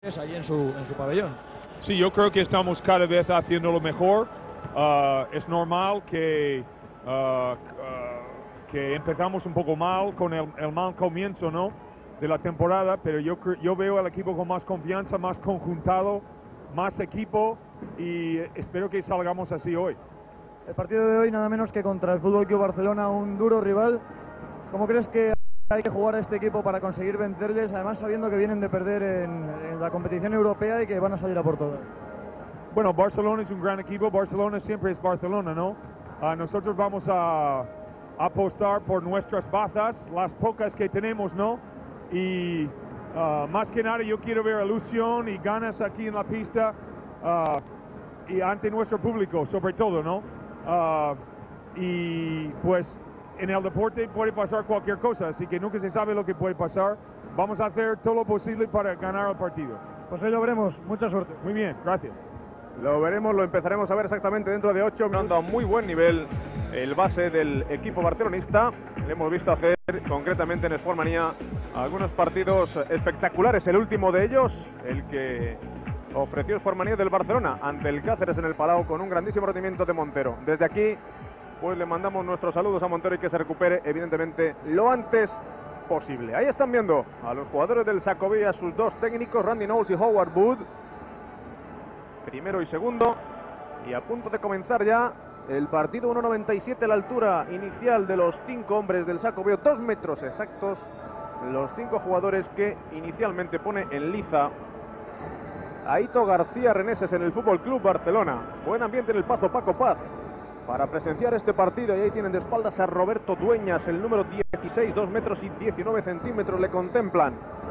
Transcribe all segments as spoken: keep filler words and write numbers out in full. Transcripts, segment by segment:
allí en su, en su pabellón. Sí, yo creo que estamos cada vez haciéndolo mejor. Uh, es normal que, uh, uh, que empezamos un poco mal con el, el mal comienzo, ¿no?, de la temporada, pero yo, yo veo al equipo con más confianza, más conjuntado, más equipo, y espero que salgamos así hoy. El partido de hoy nada menos que contra el F C Barcelona, un duro rival. ¿Cómo crees que hay que jugar a este equipo para conseguir vencerles, además sabiendo que vienen de perder en, en la competición europea y que van a salir a por todas? Bueno, Barcelona es un gran equipo. Barcelona siempre es Barcelona, ¿no? Uh, nosotros vamos a, a apostar por nuestras bazas, las pocas que tenemos, ¿no? Y uh, más que nada yo quiero ver ilusión y ganas aquí en la pista, uh, y ante nuestro público, sobre todo, ¿no? Uh, y pues en el deporte puede pasar cualquier cosa, así que nunca se sabe lo que puede pasar. Vamos a hacer todo lo posible para ganar el partido. Pues hoy lo veremos. Mucha suerte. Muy bien, gracias. Lo veremos, lo empezaremos a ver exactamente dentro de ocho minutos. A muy buen nivel el base del equipo barcelonista. Le hemos visto hacer concretamente en Sportmanía algunos partidos espectaculares. El último de ellos, el que ofreció Sportmanía del Barcelona ante el Cáceres en el Palau, con un grandísimo rendimiento de Montero. Desde aquí, pues le mandamos nuestros saludos a Montero y que se recupere evidentemente lo antes posible. Ahí están viendo a los jugadores del Xacobeo y a sus dos técnicos, Randy Knowles y Howard Wood, primero y segundo, y a punto de comenzar ya el partido. Uno noventa y siete la altura inicial de los cinco hombres del Xacobeo, dos metros exactos los cinco jugadores que inicialmente pone en liza Aito García Reneses en el F C Barcelona. Buen ambiente en el Pazo Paco Paz para presenciar este partido, y ahí tienen de espaldas a Roberto Dueñas, el número dieciséis, dos metros y diecinueve centímetros le contemplan.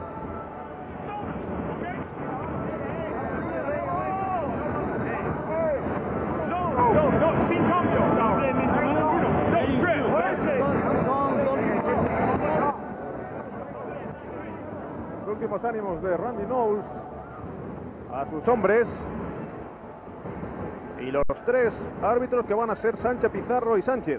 Los últimos ánimos de Randy Knowles a sus hombres, y los tres árbitros que van a ser Sánchez, Pizarro y Sánchez.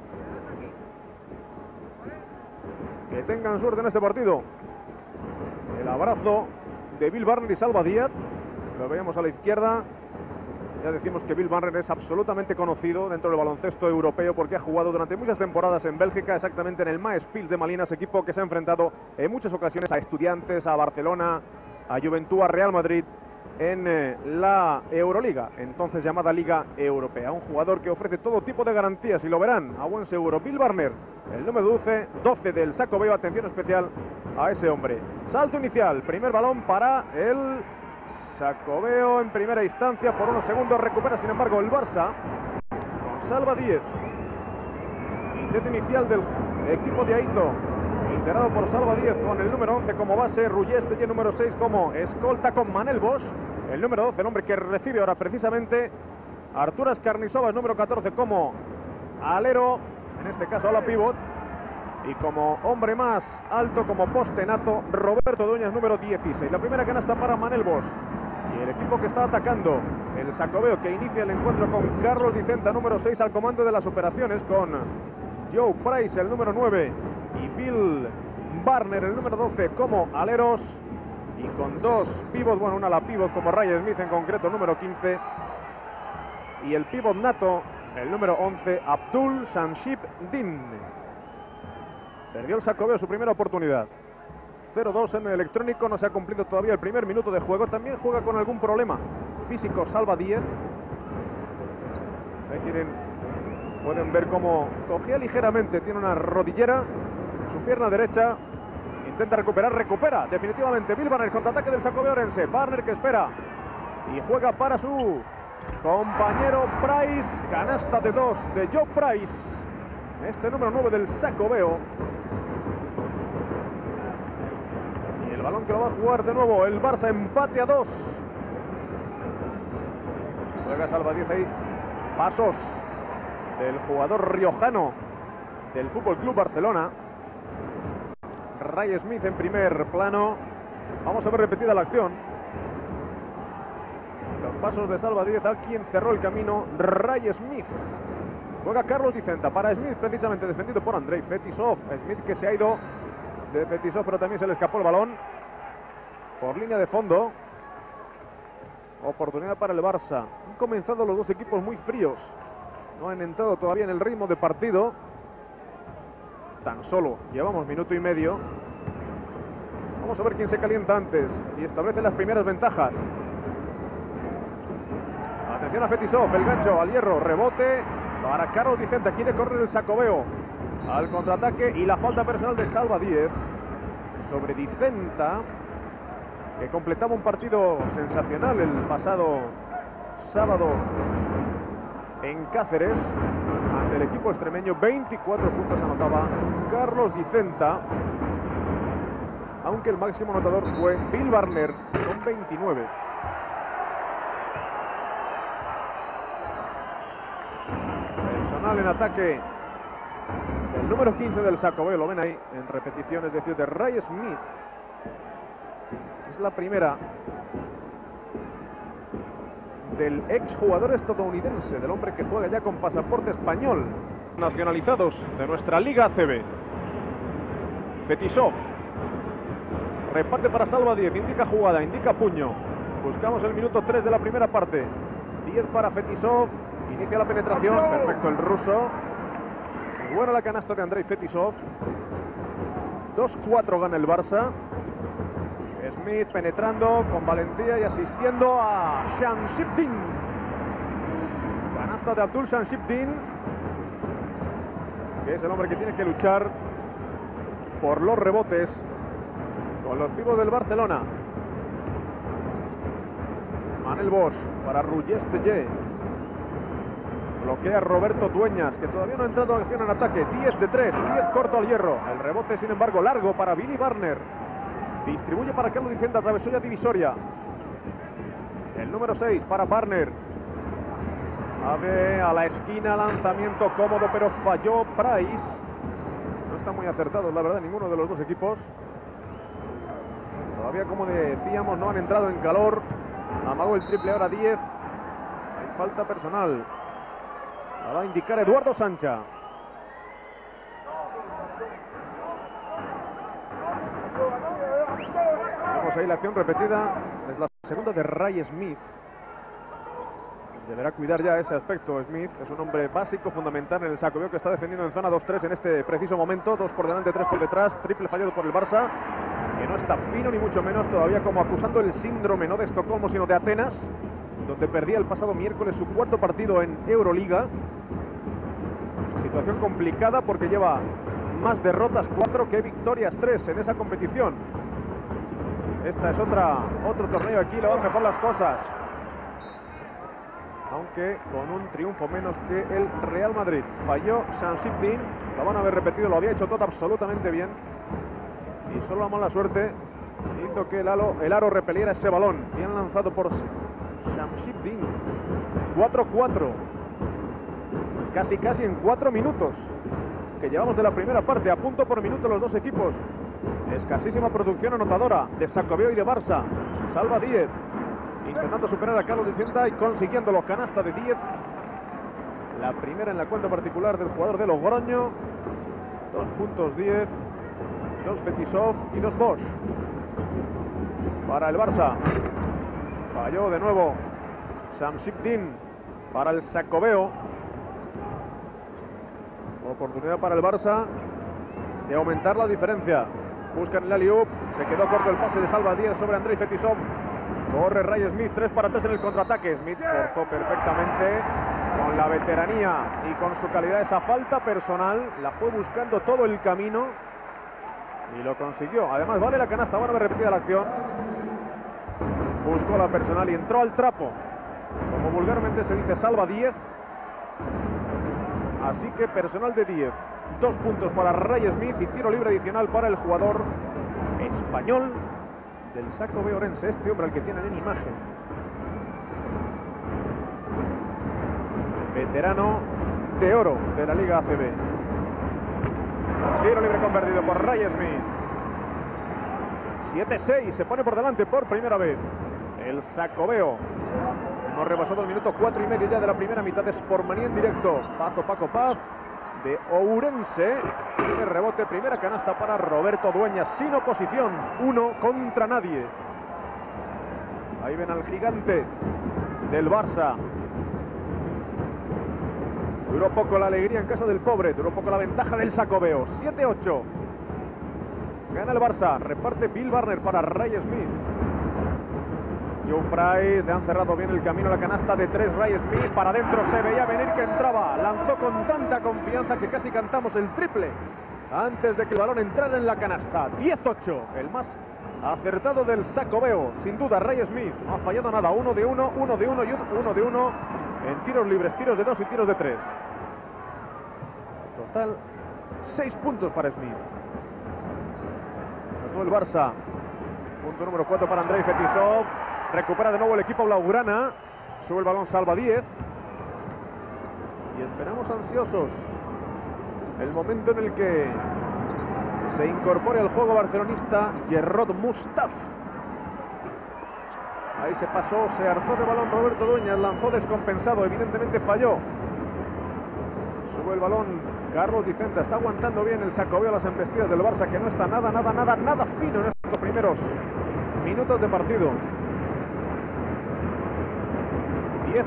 Que tengan suerte en este partido. El abrazo de Bill Barner y Salva Díaz, lo veíamos a la izquierda. Ya decimos que Bill Barner es absolutamente conocido dentro del baloncesto europeo porque ha jugado durante muchas temporadas en Bélgica, exactamente en el Maespils de Malinas, equipo que se ha enfrentado en muchas ocasiones a Estudiantes, a Barcelona, a Juventud, a Real Madrid en eh, la Euroliga, entonces llamada Liga Europea. Un jugador que ofrece todo tipo de garantías y lo verán a buen seguro. Bill Barner, el número doce, doce del Xacobeo. Atención especial a ese hombre. Salto inicial, primer balón para el Xacobeo en primera instancia. Por unos segundos recupera sin embargo el Barça con Salva Díez. Intento inicial del equipo de Aito, integrado por Salva Díez con el número once como base, Rulleste y el número seis como escolta, con Manel Bosch, el número doce, el hombre que recibe ahora precisamente Arturas Carnisovas, número catorce como alero, en este caso a la pivot, y como hombre más alto, como poste nato, Roberto Dueñas, número dieciséis. La primera canasta para Manel Bosch y el equipo que está atacando, el Xacobeo, que inicia el encuentro con Carlos Dicenta, número seis, al comando de las operaciones, con Joe Price, el número nueve, y Bill Barner, el número doce, como aleros, y con dos pivots, bueno, una la pivot como Ryan Smith en concreto, número quince, y el pivot nato, el número once, Abdul Shamshib Din. Perdió el Xacobeo su primera oportunidad. cero dos en el electrónico, no se ha cumplido todavía el primer minuto de juego. También juega con algún problema físico Salva Díez. Ahí tienen, pueden ver cómo cogía ligeramente, tiene una rodillera, su pierna derecha, intenta recuperar, recupera definitivamente Bill Barner, contraataque del Xacobeo orense. Barner que espera y juega para su compañero Price, canasta de dos de Joe Price, este número nueve del Xacobeo. Y el balón que lo va a jugar de nuevo el Barça, empate a dos. Juega Salva Díez ahí, pasos del jugador riojano del F C Barcelona, Ray Smith en primer plano. Vamos a ver repetida la acción. Los pasos de Salva Díez, a quien cerró el camino Ray Smith. Juega Carlos Dicenta para Smith, precisamente defendido por Andrei Fetisov. Smith que se ha ido de Fetisov, pero también se le escapó el balón por línea de fondo. Oportunidad para el Barça. Han comenzado los dos equipos muy fríos. No han entrado todavía en el ritmo de partido. Tan solo llevamos minuto y medio. Vamos a ver quién se calienta antes y establece las primeras ventajas. Atención a Fetisov, el gancho al hierro, rebote para Carlos Vicente. Quiere correr el Xacobeo al contraataque y la falta personal de Salva Díez sobre Dicenta, que completaba un partido sensacional el pasado sábado en Cáceres ante el equipo extremeño. veinticuatro puntos anotaba Carlos Dicenta, aunque el máximo anotador fue Bill Barner con veintinueve. Personal en ataque, el número quince del Xacobeo, lo ven ahí en repetición, es decir, de Ray Smith. Es la primera del exjugador estadounidense, del hombre que juega ya con pasaporte español. Nacionalizados de nuestra Liga A C B. Fetisov. Reparte para Salva Díez, indica jugada, indica puño. Buscamos el minuto tres de la primera parte. diez para Fetisov, inicia la penetración, perfecto el ruso. Buena la canasta de Andrei Fetisov. dos cuatro gana el Barça. Smith penetrando con valentía y asistiendo a Shamshipdin. Canasta de Abdul Shamshipdin, que es el hombre que tiene que luchar por los rebotes con los pibos del Barcelona. Manel Bosch para Ruggier Tellé. Bloquea Roberto Dueñas, que todavía no ha entrado en acción en ataque. diez de tres, diez corto al hierro. El rebote, sin embargo, largo para Billy Barner. Distribuye para Carlos Vicente, atravesó ya divisoria. El número seis para Barner. Abre a la esquina, lanzamiento cómodo, pero falló Price. No está muy acertados, la verdad, ninguno de los dos equipos. Todavía, como decíamos, no han entrado en calor. Amagó el triple, ahora diez. Hay falta personal. La va a indicar Eduardo Sancha. Vemos ahí la acción repetida. Es la segunda de Ray Smith. Deberá cuidar ya ese aspecto Smith. Es un hombre básico, fundamental en el Xacobeo, que está defendiendo en zona dos tres en este preciso momento. Dos por delante, tres por detrás. Triple fallado por el Barça, que no está fino ni mucho menos, todavía como acusando el síndrome no de Estocolmo sino de Atenas, donde perdía el pasado miércoles su cuarto partido en Euroliga. Situación complicada porque lleva más derrotas cuatro que victorias tres en esa competición. Esta es otra, otro torneo, aquí le van mejor las cosas, aunque con un triunfo menos que el Real Madrid. Falló Shamshipdin, lo van a haber repetido, lo había hecho todo absolutamente bien y solo la mala suerte hizo que el aro, el aro repeliera ese balón. Bien lanzado por Shamshipdin. cuatro cuatro, casi casi en cuatro minutos que llevamos de la primera parte, a punto por minuto los dos equipos. Escasísima producción anotadora de Xacobeo y de Barça. Salva Díez, intentando superar a Carlos Dicenta y consiguiéndolo. Canasta de Díez, la primera en la cuenta particular del jugador de Logroño. Dos puntos Díez, dos Fetisov y dos Bosch para el Barça. Falló de nuevo Shamshipdin para el Xacobeo. Oportunidad para el Barça de aumentar la diferencia. Buscan el alley-oop, se quedó corto el pase de Salva Díez sobre Andrei Fetisov. Corre Ray Smith, tres para tres en el contraataque. Smith cortó perfectamente con la veteranía y con su calidad esa falta personal. La fue buscando todo el camino y lo consiguió. Además vale la canasta, van a ver repetida la acción. Buscó la personal y entró al trapo, como vulgarmente se dice, Salva Díez. Así que personal de Díez. Dos puntos para Ray Smith y tiro libre adicional para el jugador español del Xacobeo Orense, este hombre al que tienen en imagen. Veterano de oro de la Liga A C B. Tiro libre convertido por Ray Smith. siete seis, se pone por delante por primera vez el Xacobeo. Hemos rebasado el minuto cuatro y medio ya de la primera mitad de Sportmanía en directo. Pazo Paco Paz de Ourense. Primer rebote, primera canasta para Roberto Dueñas, sin oposición, uno contra nadie. Ahí ven al gigante del Barça. Duró poco la alegría en casa del pobre, duró poco la ventaja del Xacobeo. siete ocho. Gana el Barça, reparte Bill Barner para Ray Smith. Joe Price, le han cerrado bien el camino a la canasta de tres. Ray Smith para adentro, se veía venir que entraba. Lanzó con tanta confianza que casi cantamos el triple antes de que el balón entrara en la canasta. diez ocho, el más acertado del Xacobeo, sin duda Ray Smith. No ha fallado nada, uno de uno, uno de uno y uno de uno en tiros libres, tiros de dos y tiros de tres. Total, seis puntos para Smith. Anotó el Barça. Punto número cuatro para Andrei Fetisov. Recupera de nuevo el equipo blaugrana. Sube el balón Salva diez. Y esperamos ansiosos el momento en el que se incorpore al juego barcelonista Jerrod Mustaf. Ahí se pasó, se hartó de balón Roberto Dueñas, lanzó descompensado, evidentemente falló. Sube el balón Carlos Dicenta, está aguantando bien el Xacobeo las embestidas del Barça, que no está nada, nada, nada, nada fino en estos primeros minutos de partido. diez.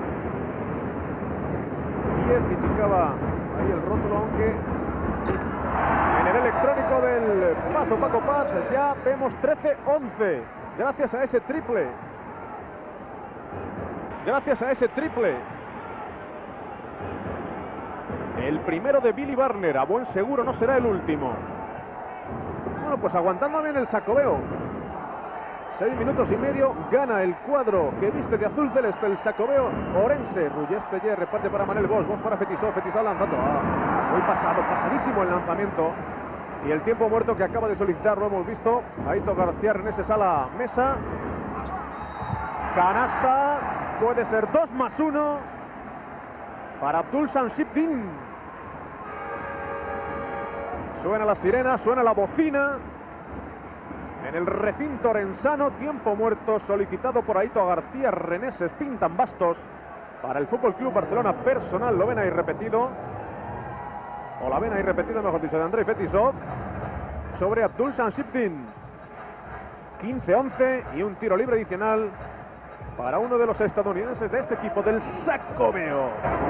diez indicaba ahí el rótulo, aunque en el electrónico del Pazo Paco Paz ya vemos trece once. Gracias a ese triple. Gracias a ese triple. El primero de Billy Barner, a buen seguro no será el último. Bueno, pues aguantando bien el Xacobeo. Seis minutos y medio, gana el cuadro que viste de azul celeste el Xacobeo Orense. Rullesteller reparte para Manel Bosch, Bosch para Fetisov, Fetisov lanzando. Ah, muy pasado, pasadísimo el lanzamiento. Y el tiempo muerto que acaba de solicitar, lo hemos visto. Aito García Reneses a la mesa. Canasta, puede ser dos más uno para Abdul Shamsuddin. Suena la sirena, suena la bocina. En el recinto orensano, tiempo muerto solicitado por Aito García Reneses. Pintan bastos para el Fútbol Club Barcelona. Personal, lo ven ahí repetido. O la ven ahí repetido, mejor dicho, de Andrei Fetisov sobre Abdul Shamsuddin. quince once y un tiro libre adicional para uno de los estadounidenses de este equipo del Xacobeo.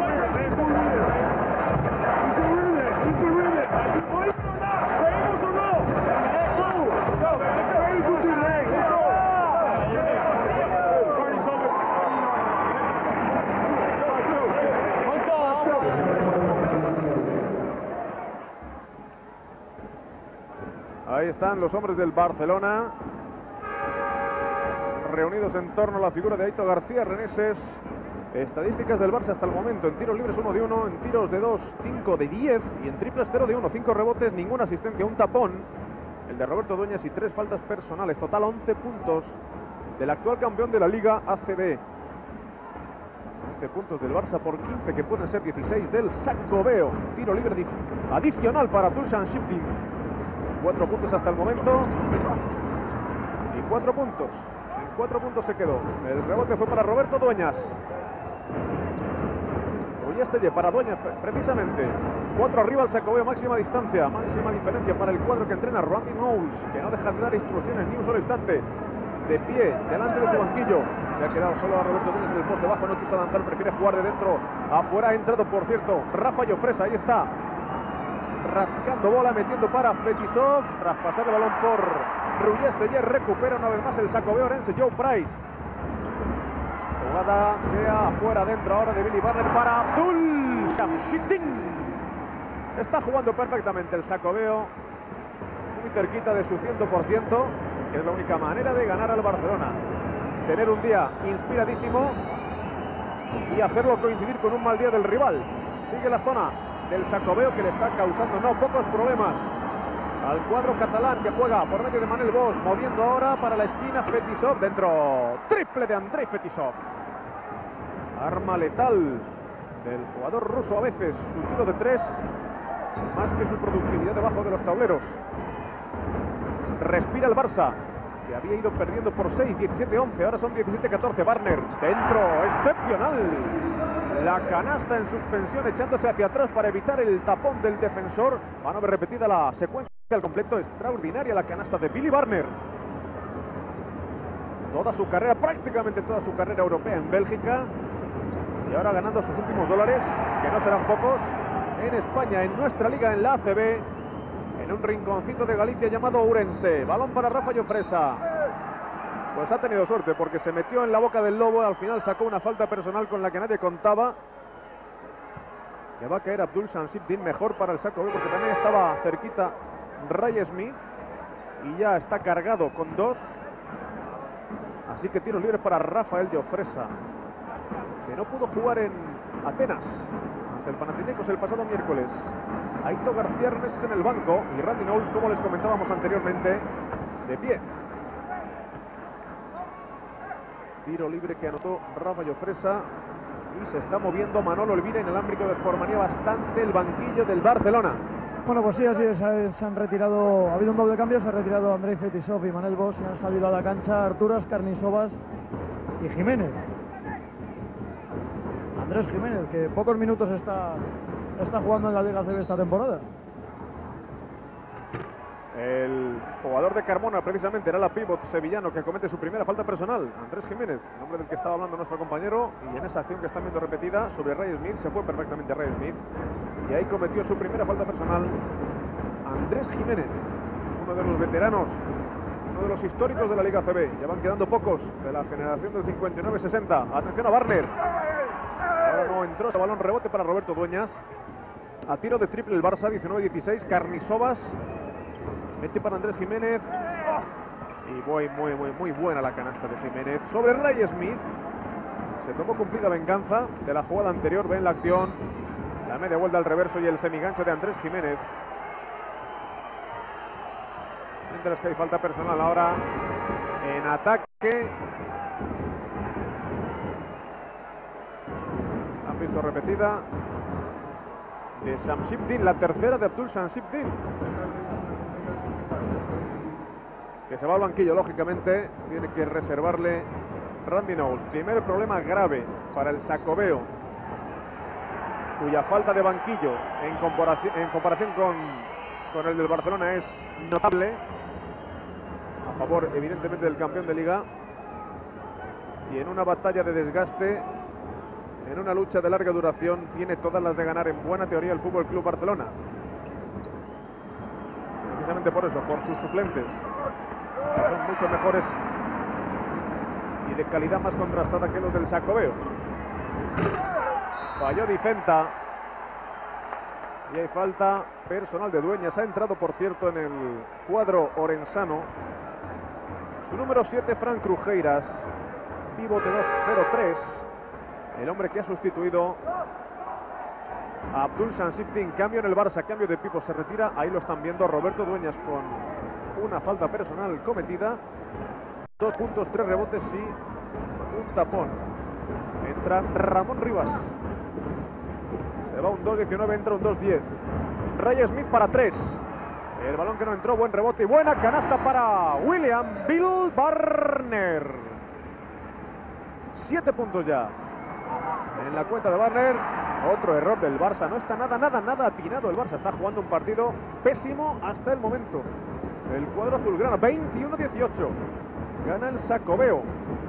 Ahí están los hombres del Barcelona reunidos en torno a la figura de Aito García Reneses. Estadísticas del Barça hasta el momento: en tiros libres uno de uno, en tiros de dos cinco de diez y en triples cero de uno, cinco rebotes, ninguna asistencia, un tapón, el de Roberto Dueñas, y tres faltas personales. Total once puntos del actual campeón de la Liga A C B. once puntos del Barça por quince, que pueden ser dieciséis del Xacobeo. Tiro libre adicional para Abdul Shamsuddin. Cuatro puntos hasta el momento. Y cuatro puntos. En cuatro puntos se quedó. El rebote fue para Roberto Dueñas. Rullesteller para Dueñas, precisamente. Cuatro arriba al Xacobeo, máxima distancia, máxima diferencia para el cuadro que entrena Randy Knowles, que no deja de dar instrucciones ni un solo instante. De pie, delante de su banquillo. Se ha quedado solo a Roberto Dueñas en el poste bajo, no quiso lanzar, prefiere jugar de dentro. Afuera ha entrado, por cierto, Rafa Llofresa, ahí está. Rascando bola, metiendo para Fetisov. Tras pasar el balón por Rullesteller, recupera una vez más el Xacobeo Orense, Joe Price. Jugada queda afuera, dentro ahora de Billy Barner para Abdul Shamsuddin. Está jugando perfectamente el Xacobeo, muy cerquita de su cien por ciento, que es la única manera de ganar al Barcelona. Tener un día inspiradísimo y hacerlo coincidir con un mal día del rival. Sigue la zona del Xacobeo, que le está causando no pocos problemas al cuadro catalán, que juega por medio de Manel Bosch, moviendo ahora para la esquina Fetisov, dentro, triple de Andrei Fetisov. Arma letal del jugador ruso a veces, su tiro de tres, más que su productividad debajo de los tableros. Respira el Barça, que había ido perdiendo por seis, diecisiete once, ahora son diecisiete catorce. Barner, dentro, excepcional. La canasta en suspensión, echándose hacia atrás para evitar el tapón del defensor. Van a ver repetida la secuencia al completo. Extraordinaria la canasta de Billy Barner. toda su carrera, prácticamente toda su carrera europea en Bélgica, y ahora ganando sus últimos dólares, que no serán pocos, en España, en nuestra liga, en la A C B, en un rinconcito de Galicia llamado Ourense. Balón para Rafa Llofresa. Pues ha tenido suerte porque se metió en la boca del lobo, al final sacó una falta personal con la que nadie contaba. Le va a caer Abdul Shamsibdin, mejor para el saco B, porque también estaba cerquita Ray Smith y ya está cargado con dos. Así que tiros libres para Rafael Llofresa, que no pudo jugar en Atenas ante el Panathinaikos el pasado miércoles. Aito García Hermes en el banco y Randy Knowles, como les comentábamos anteriormente, de pie. Tiro libre que anotó Rafa Llofresa y se está moviendo Manolo Elvira, inalámbrico de Sportmanía, bastante el banquillo del Barcelona. Bueno, pues sí, así es, se han retirado, ha habido un doble cambio, se ha retirado Andrei Fetisov y Manel Bosch y han salido a la cancha Arturas, Karnisovas y Jiménez. Andrés Jiménez, que pocos minutos está, está jugando en la Liga A C B esta temporada. El jugador de Carmona, precisamente, era la pívot sevillano que comete su primera falta personal. Andrés Jiménez, nombre del que estaba hablando nuestro compañero, y en esa acción que están viendo repetida sobre Ray Smith, se fue perfectamente Ray Smith, y ahí cometió su primera falta personal Andrés Jiménez, uno de los veteranos, uno de los históricos de la Liga A C B. Ya van quedando pocos de la generación del cincuenta y nueve sesenta. Atención a Barner. Ahora no entró ese balón, rebote para Roberto Dueñas. A tiro de triple el Barça, diecinueve dieciséis. Karnisovas mete para Andrés Jiménez. Y muy, muy, muy, muy buena la canasta de Jiménez sobre Ray Smith. Se tomó cumplida venganza de la jugada anterior. Ven la acción, la media vuelta al reverso y el semigancho de Andrés Jiménez. Mientras que hay falta personal ahora en ataque. Han visto repetida de Shamsibdin, la tercera de Abdul Shamsibdin, que se va al banquillo, lógicamente. Tiene que reservarle Randy Knowles. Primer problema grave para el Xacobeo, cuya falta de banquillo en comparación, en comparación con, con el del Barcelona es notable, a favor evidentemente del campeón de liga, y en una batalla de desgaste, en una lucha de larga duración, tiene todas las de ganar en buena teoría el F C Barcelona. Precisamente por eso, por sus suplentes, que son mucho mejores y de calidad más contrastada que los del Xacobeo. Falló Dicenta y hay falta personal de Dueñas. Ha entrado, por cierto, en el cuadro orensano su número siete, Fran Crujeiras, pivote dos cero tres, el hombre que ha sustituido a Abdul Shamsibdin. Cambio en el Barça, cambio de pipo, se retira, ahí lo están viendo, Roberto Dueñas con una falta personal cometida. Dos puntos, tres rebotes y un tapón. Entra Ramón Rivas. Se va un dos diecinueve, entra un dos diez. Ray Smith para tres. El balón que no entró, buen rebote y buena canasta para William Bill Barner. Siete puntos ya en la cuenta de Barner. Otro error del Barça. No está nada, nada, nada atinado el Barça. Está jugando un partido pésimo hasta el momento. El cuadro azulgrana, veintiuno dieciocho. Gana el Xacobeo.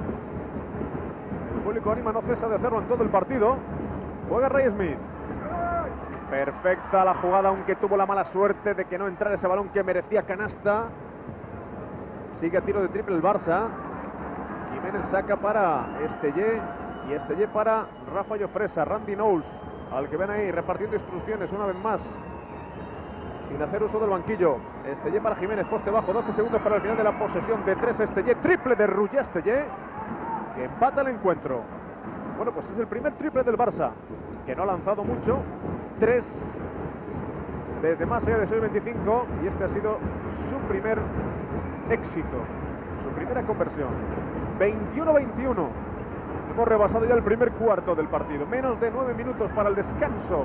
El público anima no cesa de hacerlo en todo el partido. Juega Ray Smith. Perfecta la jugada, aunque tuvo la mala suerte de que no entrara ese balón que merecía canasta. Sigue a tiro de triple el Barça. Jiménez saca para Estellé y Estellé para Rafa Llofresa. Randy Knowles, al que ven ahí repartiendo instrucciones una vez más, sin hacer uso del banquillo. Estellé para Jiménez, poste bajo, doce segundos para el final de la posesión de tres. Estellé, triple de Rullé Estellé, que empata el encuentro. Bueno, pues es el primer triple del Barça, que no ha lanzado mucho. Tres desde más allá de seis veinticinco, y este ha sido su primer éxito, su primera conversión. veintiuno veintiuno. Hemos rebasado ya el primer cuarto del partido. Menos de nueve minutos para el descanso.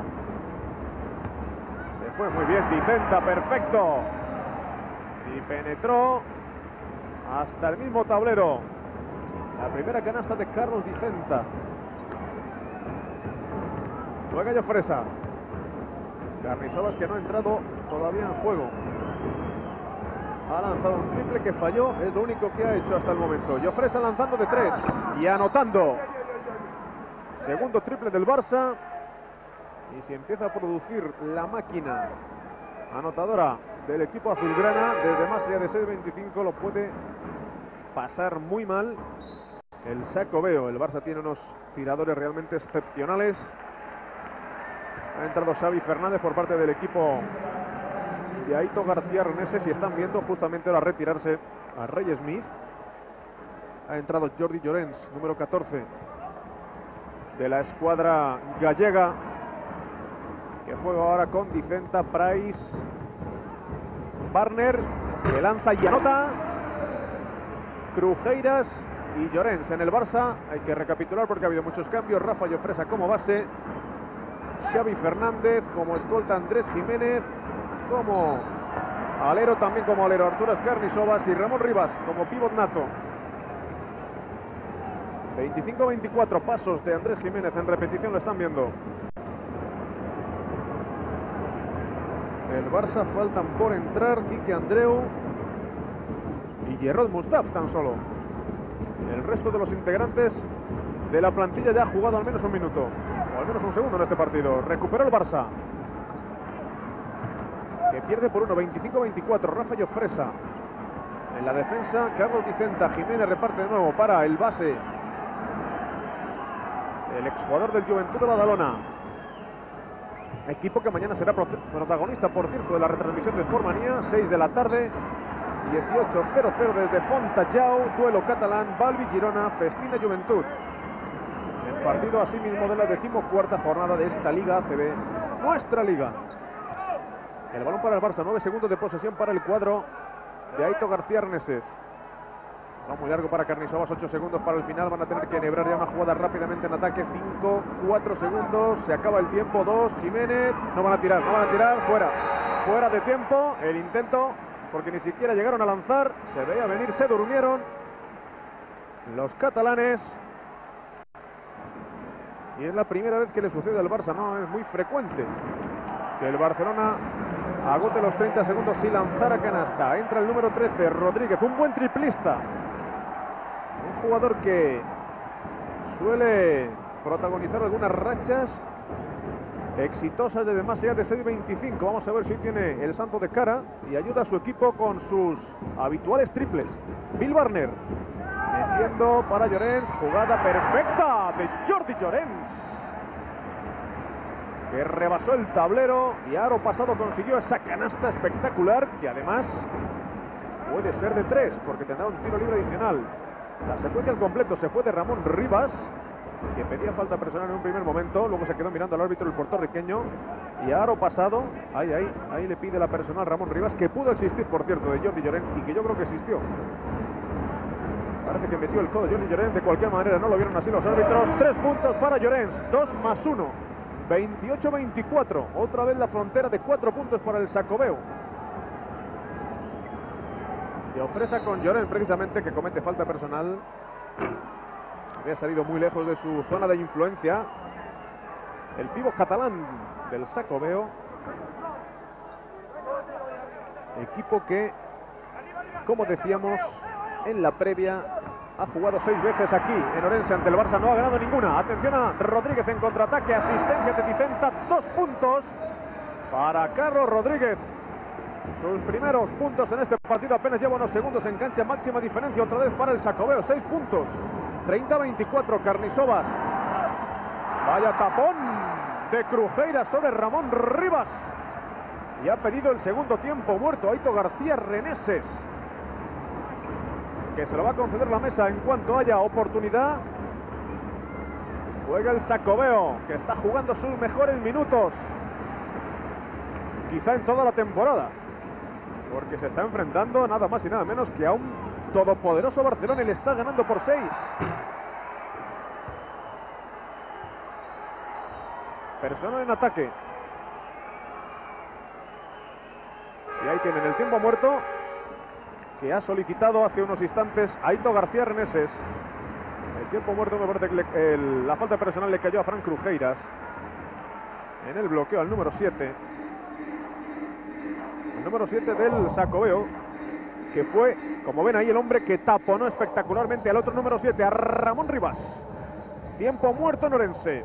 Se fue muy bien Dicenta, perfecto. Y penetró hasta el mismo tablero. La primera canasta de Carlos Dicenta. Juega Llofresa. Karnisovas, que no ha entrado todavía en juego. Ha lanzado un triple que falló, es lo único que ha hecho hasta el momento. Llofresa lanzando de tres y anotando. Segundo triple del Barça. Y si empieza a producir la máquina anotadora del equipo azulgrana, desde más allá de seis veinticinco lo puede pasar muy mal el Xacobeo. El Barça tiene unos tiradores realmente excepcionales. Ha entrado Xavi Fernández por parte del equipo de Aitor García Reneses y están viendo justamente ahora retirarse a Ray Smith. Ha entrado Jordi Llorens, número catorce de la escuadra gallega, que juega ahora con Vicenta, Price, Barner, que lanza y anota. Crujeiras y Llorens en el Barça. Hay que recapitular porque ha habido muchos cambios. Rafa Llofresa como base, Xavi Fernández como escolta, Andrés Jiménez como alero, también como alero Arturas Carnisovas, y Ramón Rivas como pívot nato. veinticinco veinticuatro, pasos de Andrés Jiménez en repetición, lo están viendo. El Barça faltan por entrar Quique Andreu y Gerard Mustaf tan solo. El resto de los integrantes de la plantilla ya ha jugado al menos un minuto, o al menos un segundo en este partido. Recuperó el Barça, que pierde por uno, veinticinco veinticuatro. Rafa Llofresa en la defensa, Carlos Vicenta. Jiménez reparte de nuevo para el base, el exjugador del Juventud de Badalona. Equipo que mañana será protagonista, por cierto, de la retransmisión de Sportmanía, seis de la tarde, dieciocho cero cero desde Fontajau, duelo catalán, Balbi Girona, Festina Juventud. El partido asimismo de la decimocuarta jornada de esta Liga A C B, nuestra liga. El balón para el Barça, nueve segundos de posesión para el cuadro de Aitor García Reneses. Va muy largo para Carnisovas, ocho segundos para el final. Van a tener que enhebrar ya una jugada rápidamente en ataque. cinco, cuatro segundos, se acaba el tiempo. dos, Jiménez, no van a tirar, no van a tirar, fuera. Fuera de tiempo, el intento, porque ni siquiera llegaron a lanzar. Se veía venir, se durmieron los catalanes. Y es la primera vez que le sucede al Barça, no es muy frecuente que el Barcelona agote los treinta segundos sin lanzar a canasta. Entra el número trece, Rodríguez, un buen triplista. Un jugador que suele protagonizar algunas rachas exitosas desde más allá de seis veinticinco. Vamos a ver si tiene el santo de cara y ayuda a su equipo con sus habituales triples. Bill Barner metiendo para Llorens, jugada perfecta de Jordi Llorens, que rebasó el tablero y aro pasado consiguió esa canasta espectacular, que además puede ser de tres porque tendrá un tiro libre adicional. La secuencia al completo se fue de Ramón Rivas, que pedía falta personal en un primer momento, luego se quedó mirando al árbitro el puertorriqueño, y aro pasado, ahí, ahí, ahí le pide la personal Ramón Rivas, que pudo existir, por cierto, de Jordi Llorens, y que yo creo que existió. Parece que metió el codo Jordi Llorens, de cualquier manera no lo vieron así los árbitros. Tres puntos para Llorens, dos más uno, veintiocho veinticuatro, otra vez la frontera de cuatro puntos para el Xacobeo. Llofresa con Llorens, precisamente, que comete falta personal. Había salido muy lejos de su zona de influencia el pívot catalán del Xacobeo, equipo que, como decíamos en la previa, ha jugado seis veces aquí en Orense ante el Barça, no ha ganado ninguna. Atención a Rodríguez en contraataque, asistencia de Vicenta, dos puntos para Carlos Rodríguez. Sus primeros puntos en este partido, apenas lleva unos segundos en cancha, máxima diferencia otra vez para el Xacobeo, seis puntos, treinta veinticuatro. Carnisovas, vaya tapón de Crujeiras sobre Ramón Rivas, y ha pedido el segundo tiempo muerto Aitor García Reneses, que se lo va a conceder la mesa en cuanto haya oportunidad. Juega el Xacobeo, que está jugando sus mejores minutos quizá en toda la temporada, porque se está enfrentando nada más y nada menos que a un todopoderoso Barcelona y le está ganando por seis. Personal en ataque, y ahí tienen el tiempo muerto que ha solicitado hace unos instantes Aitor García Reneses. El tiempo muerto, me parece que le, el, la falta personal le cayó a Fran Crujeiras en el bloqueo al número siete. El número siete del Xacobeo, que fue, como ven ahí, el hombre que taponó espectacularmente al otro número siete, a Ramón Rivas. Tiempo muerto en Orense.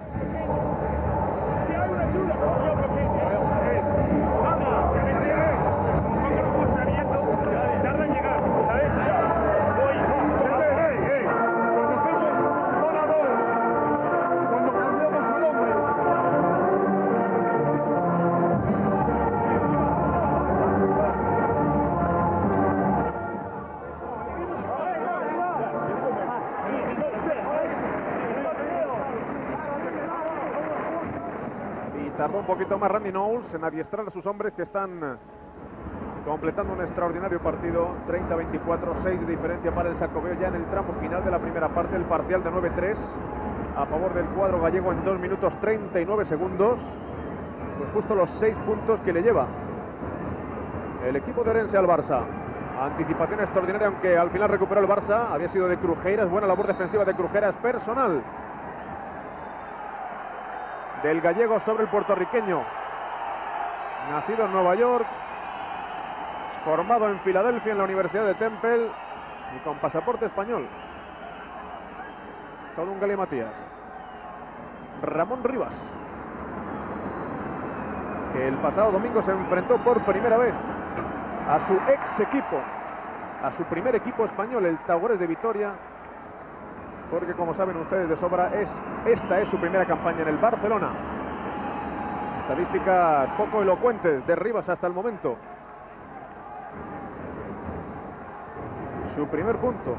Tardó un poquito más Randy Knowles en adiestrar a sus hombres, que están completando un extraordinario partido. Treinta a veinticuatro, seis de diferencia para el Xacobeo ya en el tramo final de la primera parte. El parcial de nueve tres a favor del cuadro gallego en dos minutos treinta y nueve segundos. Pues justo los seis puntos que le lleva el equipo de Orense al Barça. Anticipación extraordinaria, aunque al final recuperó el Barça. Había sido de Crujeras, buena labor defensiva de Crujeras, personal del gallego sobre el puertorriqueño, nacido en Nueva York, formado en Filadelfia en la Universidad de Temple y con pasaporte español. Todo un galimatías. Ramón Rivas, que el pasado domingo se enfrentó por primera vez a su ex equipo, a su primer equipo español, el Taugores de Vitoria, porque como saben ustedes de sobra, es, esta es su primera campaña en el Barcelona. Estadísticas poco elocuentes de Rivas hasta el momento. Su primer punto.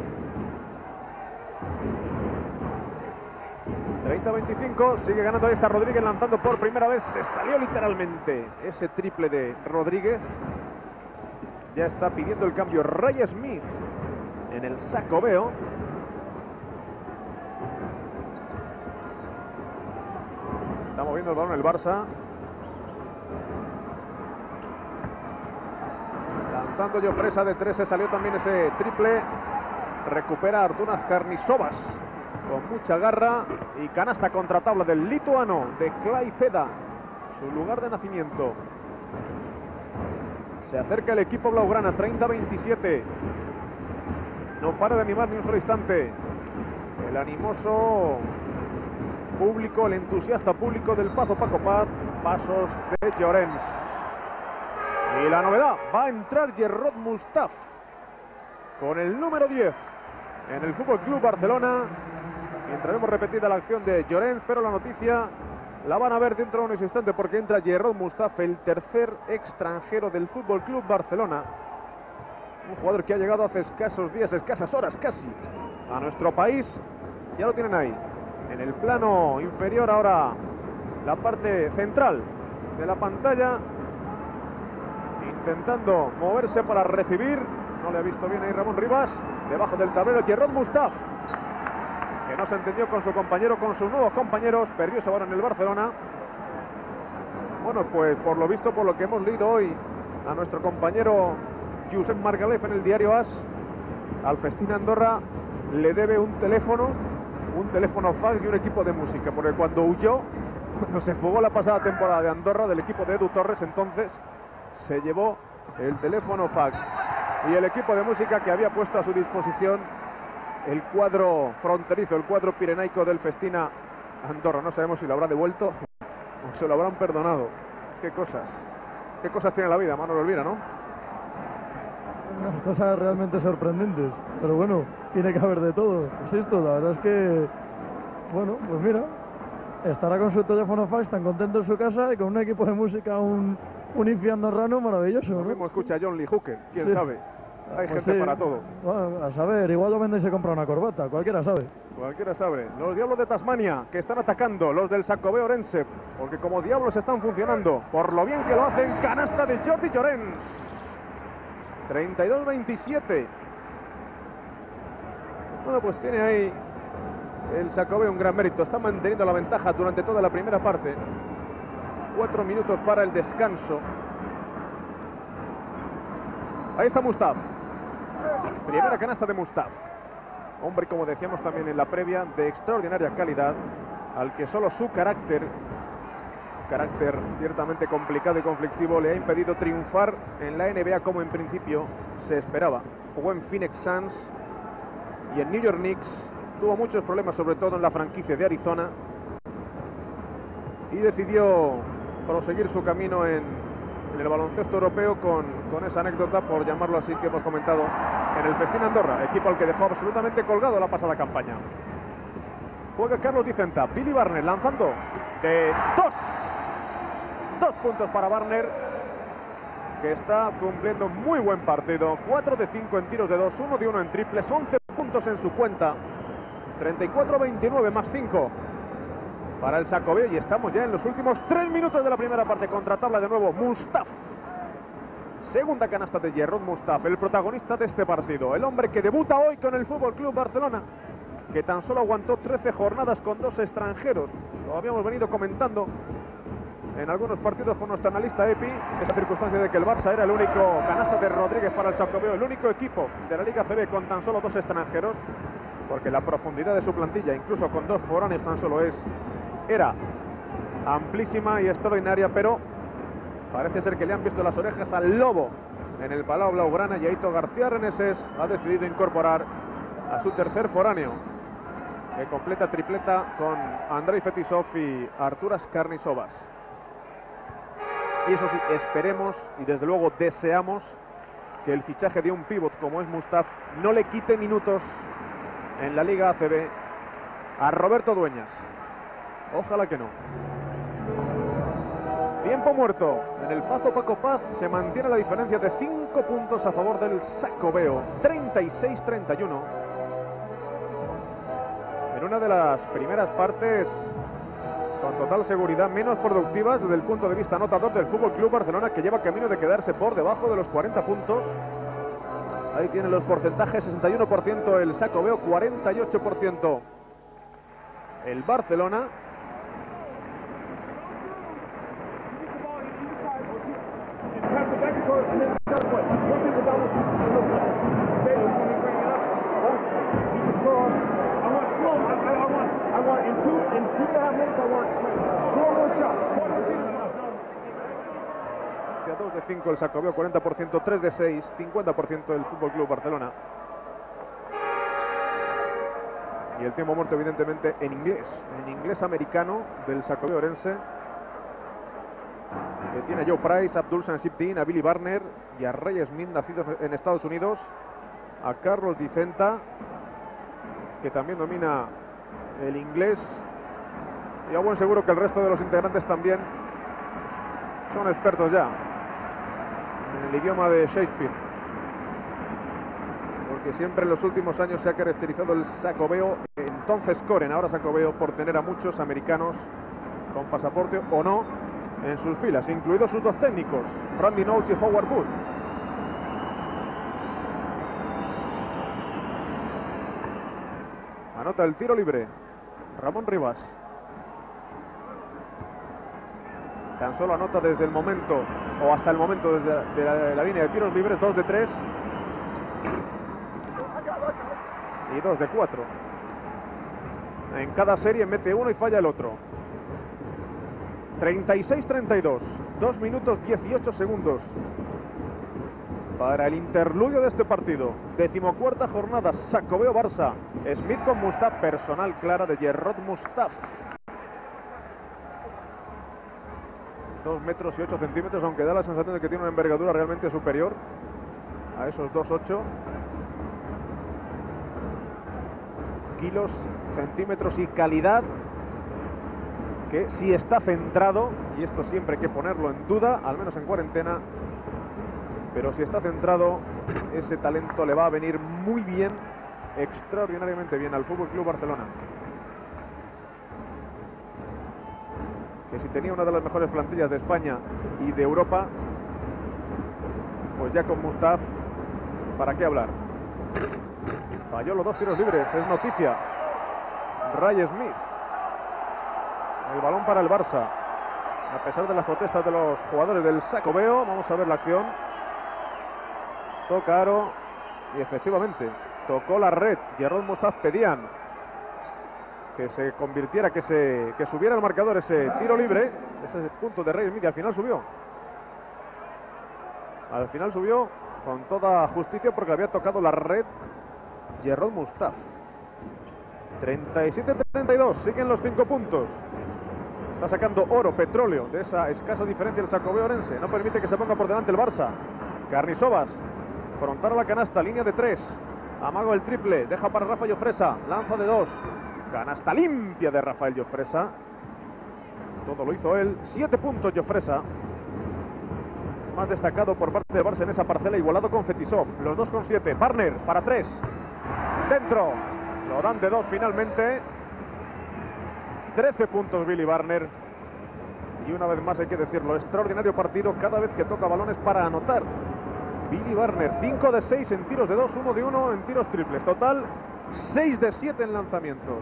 treinta a veinticinco, sigue ganando ahí está Rodríguez, lanzando por primera vez. Se salió literalmente ese triple de Rodríguez. Ya está pidiendo el cambio Ray Smith en el Xacobeo. Está moviendo el balón el Barça. Lanzando Jofresa de tres, se salió también ese triple. Recupera Arturas Karnisovas con mucha garra y canasta contra tabla del lituano de Klaipėda, su lugar de nacimiento. Se acerca el equipo blaugrana, treinta a veintisiete. No para de animar ni un solo instante el animoso público, el entusiasta público del Pazo Paco Paz. Pasos de Llorens. Y la novedad, va a entrar Jerrod Mustaf con el número diez en el Fútbol Club Barcelona. Mientras vemos repetida la acción de Llorens, pero la noticia la van a ver dentro de unos instantes, porque entra Jerrod Mustaf, el tercer extranjero del Fútbol Club Barcelona. Un jugador que ha llegado hace escasos días, escasas horas casi, a nuestro país. Ya lo tienen ahí, en el plano inferior ahora, la parte central de la pantalla, intentando moverse para recibir. No le ha visto bien ahí Ramón Rivas. Debajo del tablero Jerrod Mustaf, que no se entendió con su compañero, con sus nuevos compañeros. Perdió ese balón en el Barcelona. Bueno, pues por lo visto, por lo que hemos leído hoy a nuestro compañero Josep Margalef en el diario As, al Festín Andorra le debe un teléfono, un teléfono fax y un equipo de música, porque cuando huyó, cuando se fugó la pasada temporada de Andorra del equipo de Edu Torres, entonces se llevó el teléfono fax y el equipo de música que había puesto a su disposición el cuadro fronterizo, el cuadro pirenaico del Festina Andorra. No sabemos si lo habrá devuelto o se lo habrán perdonado. Qué cosas, qué cosas tiene la vida, Manuel Olvira, ¿no? Unas cosas realmente sorprendentes, pero bueno, tiene que haber de todo. Es esto, la verdad es que, bueno, pues mira, estará con su teléfono fax tan contento en su casa y con un equipo de música, un, un infi andorrano maravilloso, ¿no? Lo mismo escucha John Lee Hooker, quién Sí. sabe. Hay Pues gente sí. para todo. Bueno, a saber, igual lo vende y se compra una corbata, cualquiera sabe. Cualquiera sabe. Los Diablos de Tasmania, que están atacando, los del Xacobeo Orense, porque como Diablos están funcionando, por lo bien que lo hacen. Canasta de Jordi Llorens. treinta y dos veintisiete. Bueno, pues tiene ahí el Xacobeo un gran mérito. Está manteniendo la ventaja durante toda la primera parte. Cuatro minutos para el descanso. Ahí está Mustaf. Primera canasta de Mustaf. Hombre, como decíamos también en la previa, de extraordinaria calidad, al que solo su carácter carácter ciertamente complicado y conflictivo le ha impedido triunfar en la N B A como en principio se esperaba. Jugó en Phoenix Suns y en New York Knicks, tuvo muchos problemas sobre todo en la franquicia de Arizona y decidió proseguir su camino en, en el baloncesto europeo con, con esa anécdota, por llamarlo así, que hemos comentado en el Festín Andorra, equipo al que dejó absolutamente colgado la pasada campaña. Juega Carlos Dicenta, Billy Barner lanzando de dos. Dos puntos para Barner, que está cumpliendo muy buen partido. cuatro de cinco en tiros de dos, uno de uno en triples, once puntos en su cuenta. treinta y cuatro a veintinueve más cinco para el Xacobeo y estamos ya en los últimos tres minutos de la primera parte. Contratabla de nuevo Mustaf. Segunda canasta de Jerrod Mustaf, el protagonista de este partido. El hombre que debuta hoy con el Fútbol Club Barcelona, que tan solo aguantó trece jornadas con dos extranjeros. Lo habíamos venido comentando en algunos partidos con nuestro analista Epi, esa circunstancia de que el Barça era el único, canasta de Rodríguez para el Xacobeo, el único equipo de la Liga A C B con tan solo dos extranjeros, porque la profundidad de su plantilla, incluso con dos foráneos tan solo, es era amplísima y extraordinaria, pero parece ser que le han visto las orejas al lobo en el Palau Blaugrana y Aitor García Reneses ha decidido incorporar a su tercer foráneo, que completa tripleta con Andrei Fetisov y Arturas Karnisovas. Y eso sí, esperemos y desde luego deseamos que el fichaje de un pívot como es Mustaf no le quite minutos en la Liga A C B a Roberto Dueñas. Ojalá que no. Tiempo muerto. En el Pazo Paco Paz se mantiene la diferencia de cinco puntos a favor del Xacobeo. treinta y seis a treinta y uno. En una de las primeras partes, con total seguridad, menos productivas desde el punto de vista anotador del Fútbol Club Barcelona, que lleva camino de quedarse por debajo de los cuarenta puntos. Ahí tienen los porcentajes: sesenta y uno por ciento el Xacobeo, cuarenta y ocho por ciento el Barcelona. dos de cinco el Xacobeo, cuarenta por ciento, tres de seis, cincuenta por ciento el Fútbol Club Barcelona. Y el tiempo muerto evidentemente en inglés, en inglés americano del Xacobeo orense, que tiene a Joe Price, Abdul Sansiptin, a Billy Barner y a Ray Smith, nacidos en Estados Unidos, a Carlos Dicenta, que también domina el inglés, y a buen seguro que el resto de los integrantes también son expertos ya en el idioma de Shakespeare, porque siempre en los últimos años se ha caracterizado el Xacobeo, entonces Coren, ahora Xacobeo, por tener a muchos americanos con pasaporte o no en sus filas, incluidos sus dos técnicos, Randy Knowles y Howard Wood. Anota el tiro libre Ramón Rivas. Tan solo anota desde el momento, o hasta el momento, desde la, de la, de la línea de tiros libres, dos de tres y dos de cuatro. En cada serie mete uno y falla el otro. treinta y seis a treinta y dos, dos minutos dieciocho segundos para el interludio de este partido. Decimocuarta jornada, Xacobeo Barça. Smith con Mustaf, personal clara de Jerrod Mustaf. dos metros y ocho centímetros, aunque da la sensación de que tiene una envergadura realmente superior a esos dos ocho. Kilos, centímetros y calidad, que si está centrado, y esto siempre hay que ponerlo en duda, al menos en cuarentena, pero si está centrado, ese talento le va a venir muy bien, extraordinariamente bien al Fútbol Club Barcelona, que si tenía una de las mejores plantillas de España y de Europa, pues ya con Mustaf, ¿para qué hablar? Falló los dos tiros libres, es noticia. Ray Smith. El balón para el Barça. A pesar de las protestas de los jugadores del Xacobeo, vamos a ver la acción. Toca aro y efectivamente tocó la red. Jerrod Mustaf pedían que se convirtiera, que se que subiera el marcador ese tiro libre, ese punto de Reyes Smith, y al final subió. Al final subió con toda justicia porque había tocado la red Jerrod Mustaf. treinta y siete a treinta y dos, siguen los cinco puntos. Está sacando oro, petróleo de esa escasa diferencia el Xacobeo Orense. No permite que se ponga por delante el Barça. Carnisovas, frontal a la canasta, línea de tres. Amago el triple, deja para Rafael Llofresa, lanza de dos. Canasta limpia de Rafael Llofresa. Todo lo hizo él. Siete puntos Llofresa. Más destacado por parte de Barça en esa parcela, igualado con Fetisov. Los dos con siete. Barner para tres. Dentro. Lo dan de dos finalmente. trece puntos Billy Barner. Y una vez más hay que decirlo, extraordinario partido cada vez que toca balones para anotar. Billy Barner, cinco de seis en tiros de dos, uno de uno en tiros triples. Total, seis de siete en lanzamientos.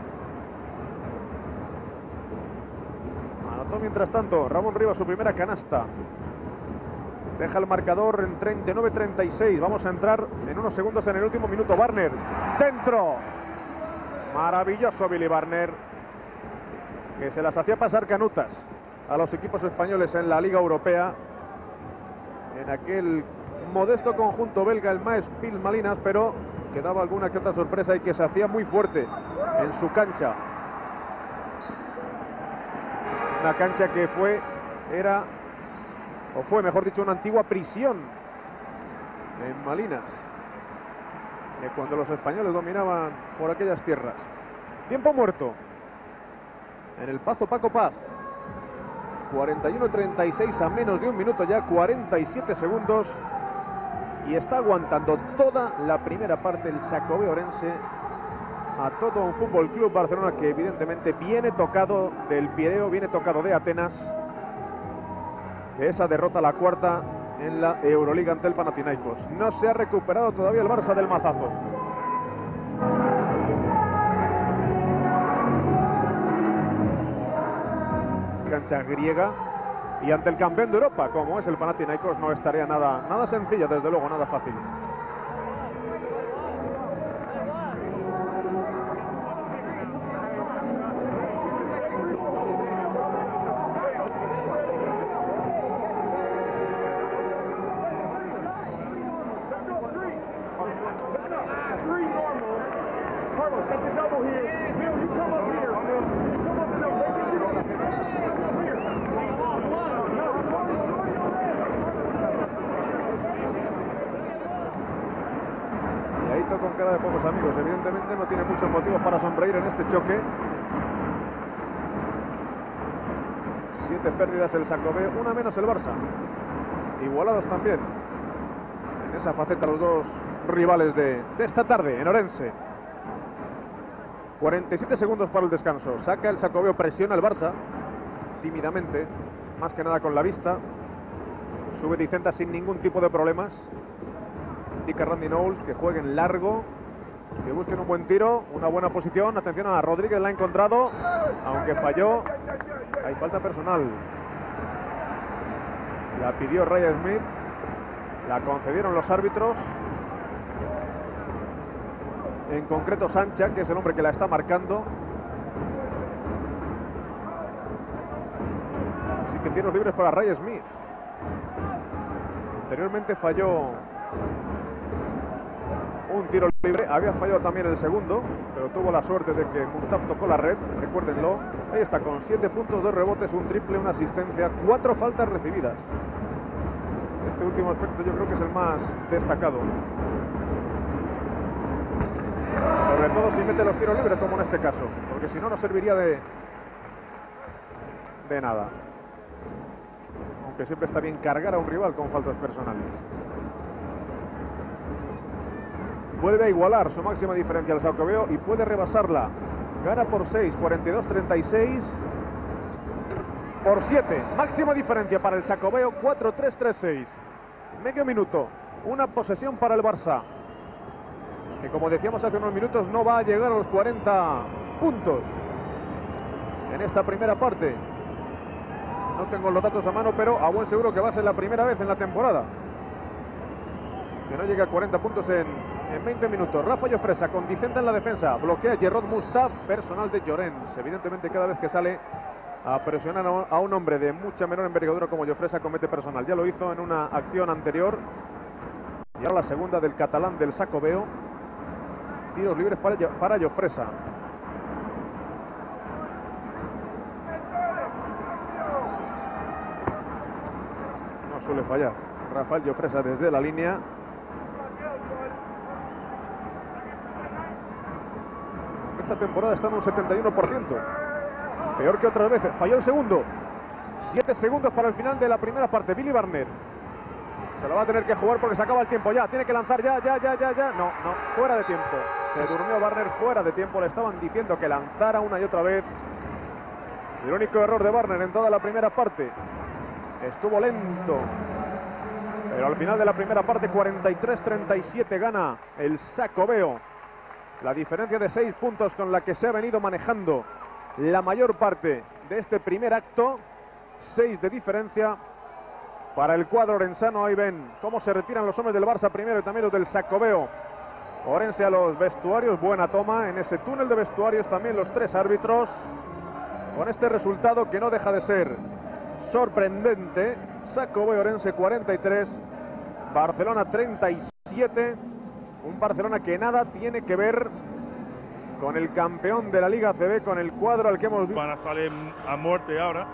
Anotó mientras tanto Ramón Rivas su primera canasta. Deja el marcador en treinta y nueve a treinta y seis. Vamos a entrar en unos segundos en el último minuto. Barner, dentro. Maravilloso Billy Barner, que se las hacía pasar canutas a los equipos españoles en la Liga Europea. En aquel modesto conjunto belga, el Maes Pil Malinas, pero que daba alguna que otra sorpresa y que se hacía muy fuerte en su cancha. Una cancha que fue, era, o fue, mejor dicho, una antigua prisión en Malinas, que cuando los españoles dominaban por aquellas tierras. Tiempo muerto en el Pazo Paco Paz. cuarenta y uno a treinta y seis, a menos de un minuto ya, cuarenta y siete segundos. Y está aguantando toda la primera parte el Xacobeo Orense a todo un Fútbol Club Barcelona que evidentemente viene tocado del Pireo, viene tocado de Atenas, de esa derrota, la cuarta en la Euroliga ante el Panathinaikos. No se ha recuperado todavía el Barça del mazazo. Cancha griega, y ante el campeón de Europa como es el Panathinaikos no estaría nada, nada sencillo, desde luego, nada fácil. Con cara de pocos amigos, evidentemente no tiene muchos motivos para sonreír en este choque. Siete pérdidas el Xacobeo, una menos el Barça. Igualados también en esa faceta los dos rivales de, de esta tarde en Orense. cuarenta y siete segundos para el descanso. Saca el Xacobeo, presiona el Barça tímidamente, más que nada con la vista. Sube Dicenta sin ningún tipo de problemas. Indica Randy Knowles que jueguen largo, que busquen un buen tiro, una buena posición. Atención a Rodríguez, la ha encontrado, aunque falló. Hay falta personal. La pidió Ray Smith, la concedieron los árbitros. En concreto Sancha, que es el hombre que la está marcando. Así que tiros libres para Ray Smith. Anteriormente falló un tiro libre, había fallado también el segundo, pero tuvo la suerte de que Mustaf tocó la red, recuérdenlo. Ahí está, con siete puntos, dos rebotes, un triple, una asistencia, cuatro faltas recibidas. Este último aspecto yo creo que es el más destacado. Sobre todo si mete los tiros libres, como en este caso, porque si no, no serviría de, de nada. Aunque siempre está bien cargar a un rival con faltas personales. Vuelve a igualar su máxima diferencia al Xacobeo y puede rebasarla. Gana por seis, cuarenta y dos a treinta y seis. Por siete, máxima diferencia para el Xacobeo, cuatro tres tres seis. Medio minuto, una posesión para el Barça, que como decíamos hace unos minutos no va a llegar a los cuarenta puntos en esta primera parte. No tengo los datos a mano, pero a buen seguro que va a ser la primera vez en la temporada que no llegue a cuarenta puntos en, en veinte minutos. Rafa Llofresa con Dicenta en la defensa. Bloquea Gerard Mustaf, personal de Llorens. Evidentemente cada vez que sale a presionar a un hombre de mucha menor envergadura como Llofresa comete personal. Ya lo hizo en una acción anterior. Y ahora la segunda del catalán del Xacobeo. Tiros libres para, para Llofresa. No suele fallar Rafael Llofresa desde la línea. Esta temporada está en un setenta y uno por ciento. Peor que otras veces. Falló el segundo. Siete segundos para el final de la primera parte. Billy Barner se lo va a tener que jugar porque se acaba el tiempo ya. Tiene que lanzar ya, ya, ya, ya, ya. No, no, fuera de tiempo. Se durmió Barner fuera de tiempo. Le estaban diciendo que lanzara una y otra vez. El único error de Barner en toda la primera parte. Estuvo lento. Pero al final de la primera parte, cuarenta y tres treinta y siete gana el Xacobeo. La diferencia de seis puntos con la que se ha venido manejando la mayor parte de este primer acto. Seis de diferencia para el cuadro orensano. Ahí ven cómo se retiran los hombres del Barça primero y también los del Xacobeo. Orense a los vestuarios. Buena toma en ese túnel de vestuarios también los tres árbitros. Con este resultado que no deja de ser sorprendente. Xacobeo Orense cuarenta y tres, Barcelona treinta y siete. Un Barcelona que nada tiene que ver con el campeón de la Liga A C B, con el cuadro al que hemos visto. Van a salir a muerte ahora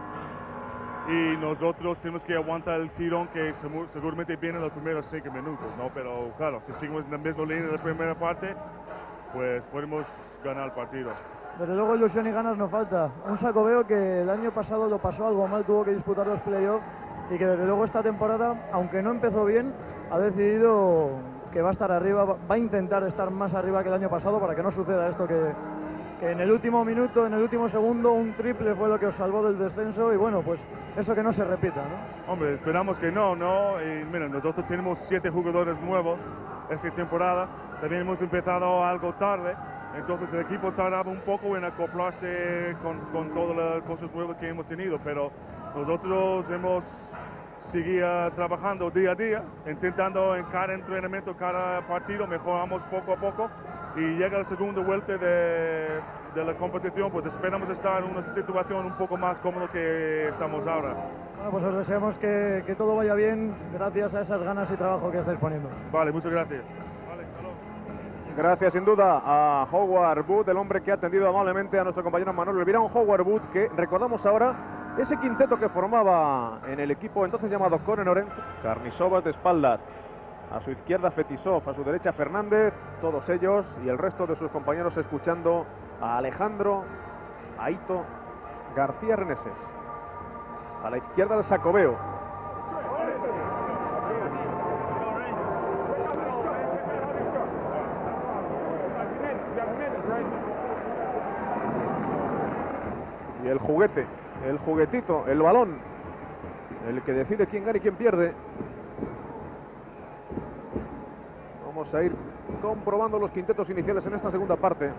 y nosotros tenemos que aguantar el tirón que seguramente viene en los primeros cinco minutos, ¿no? Pero claro, si seguimos en la misma línea de la primera parte, pues podemos ganar el partido. Desde luego ilusión y ganas no falta. Un Xacobeo que el año pasado lo pasó algo mal, tuvo que disputar los playoffs y que desde luego esta temporada, aunque no empezó bien, ha decidido que va a estar arriba, va a intentar estar más arriba que el año pasado para que no suceda esto que, que en el último minuto, en el último segundo, un triple fue lo que os salvó del descenso y bueno, pues eso que no se repita, ¿no? Hombre, esperamos que no, ¿no? Y mira, nosotros tenemos siete jugadores nuevos esta temporada, también hemos empezado algo tarde, entonces el equipo tardaba un poco en acoplarse con, con todas las cosas nuevas que hemos tenido, pero nosotros hemos seguía trabajando día a día, intentando en cada entrenamiento, cada partido, mejoramos poco a poco y llega la segunda vuelta de, de la competición, pues esperamos estar en una situación un poco más cómoda que estamos ahora. Bueno, pues os deseamos que, que todo vaya bien gracias a esas ganas y trabajo que estáis poniendo. Vale, muchas gracias. Vale, gracias sin duda a Howard Wood, el hombre que ha atendido amablemente a nuestro compañero Manuel Elvira, un Howard Wood que recordamos ahora ese quinteto que formaba en el equipo entonces llamado Coren Orense. Karnisovas de espaldas, a su izquierda Fetisov, a su derecha Fernández, todos ellos y el resto de sus compañeros escuchando a Alejandro Aito García Reneses. A la izquierda del Xacobeo. Y el juguete, el juguetito, el balón, el que decide quién gana y quién pierde. Vamos a ir comprobando los quintetos iniciales en esta segunda parte.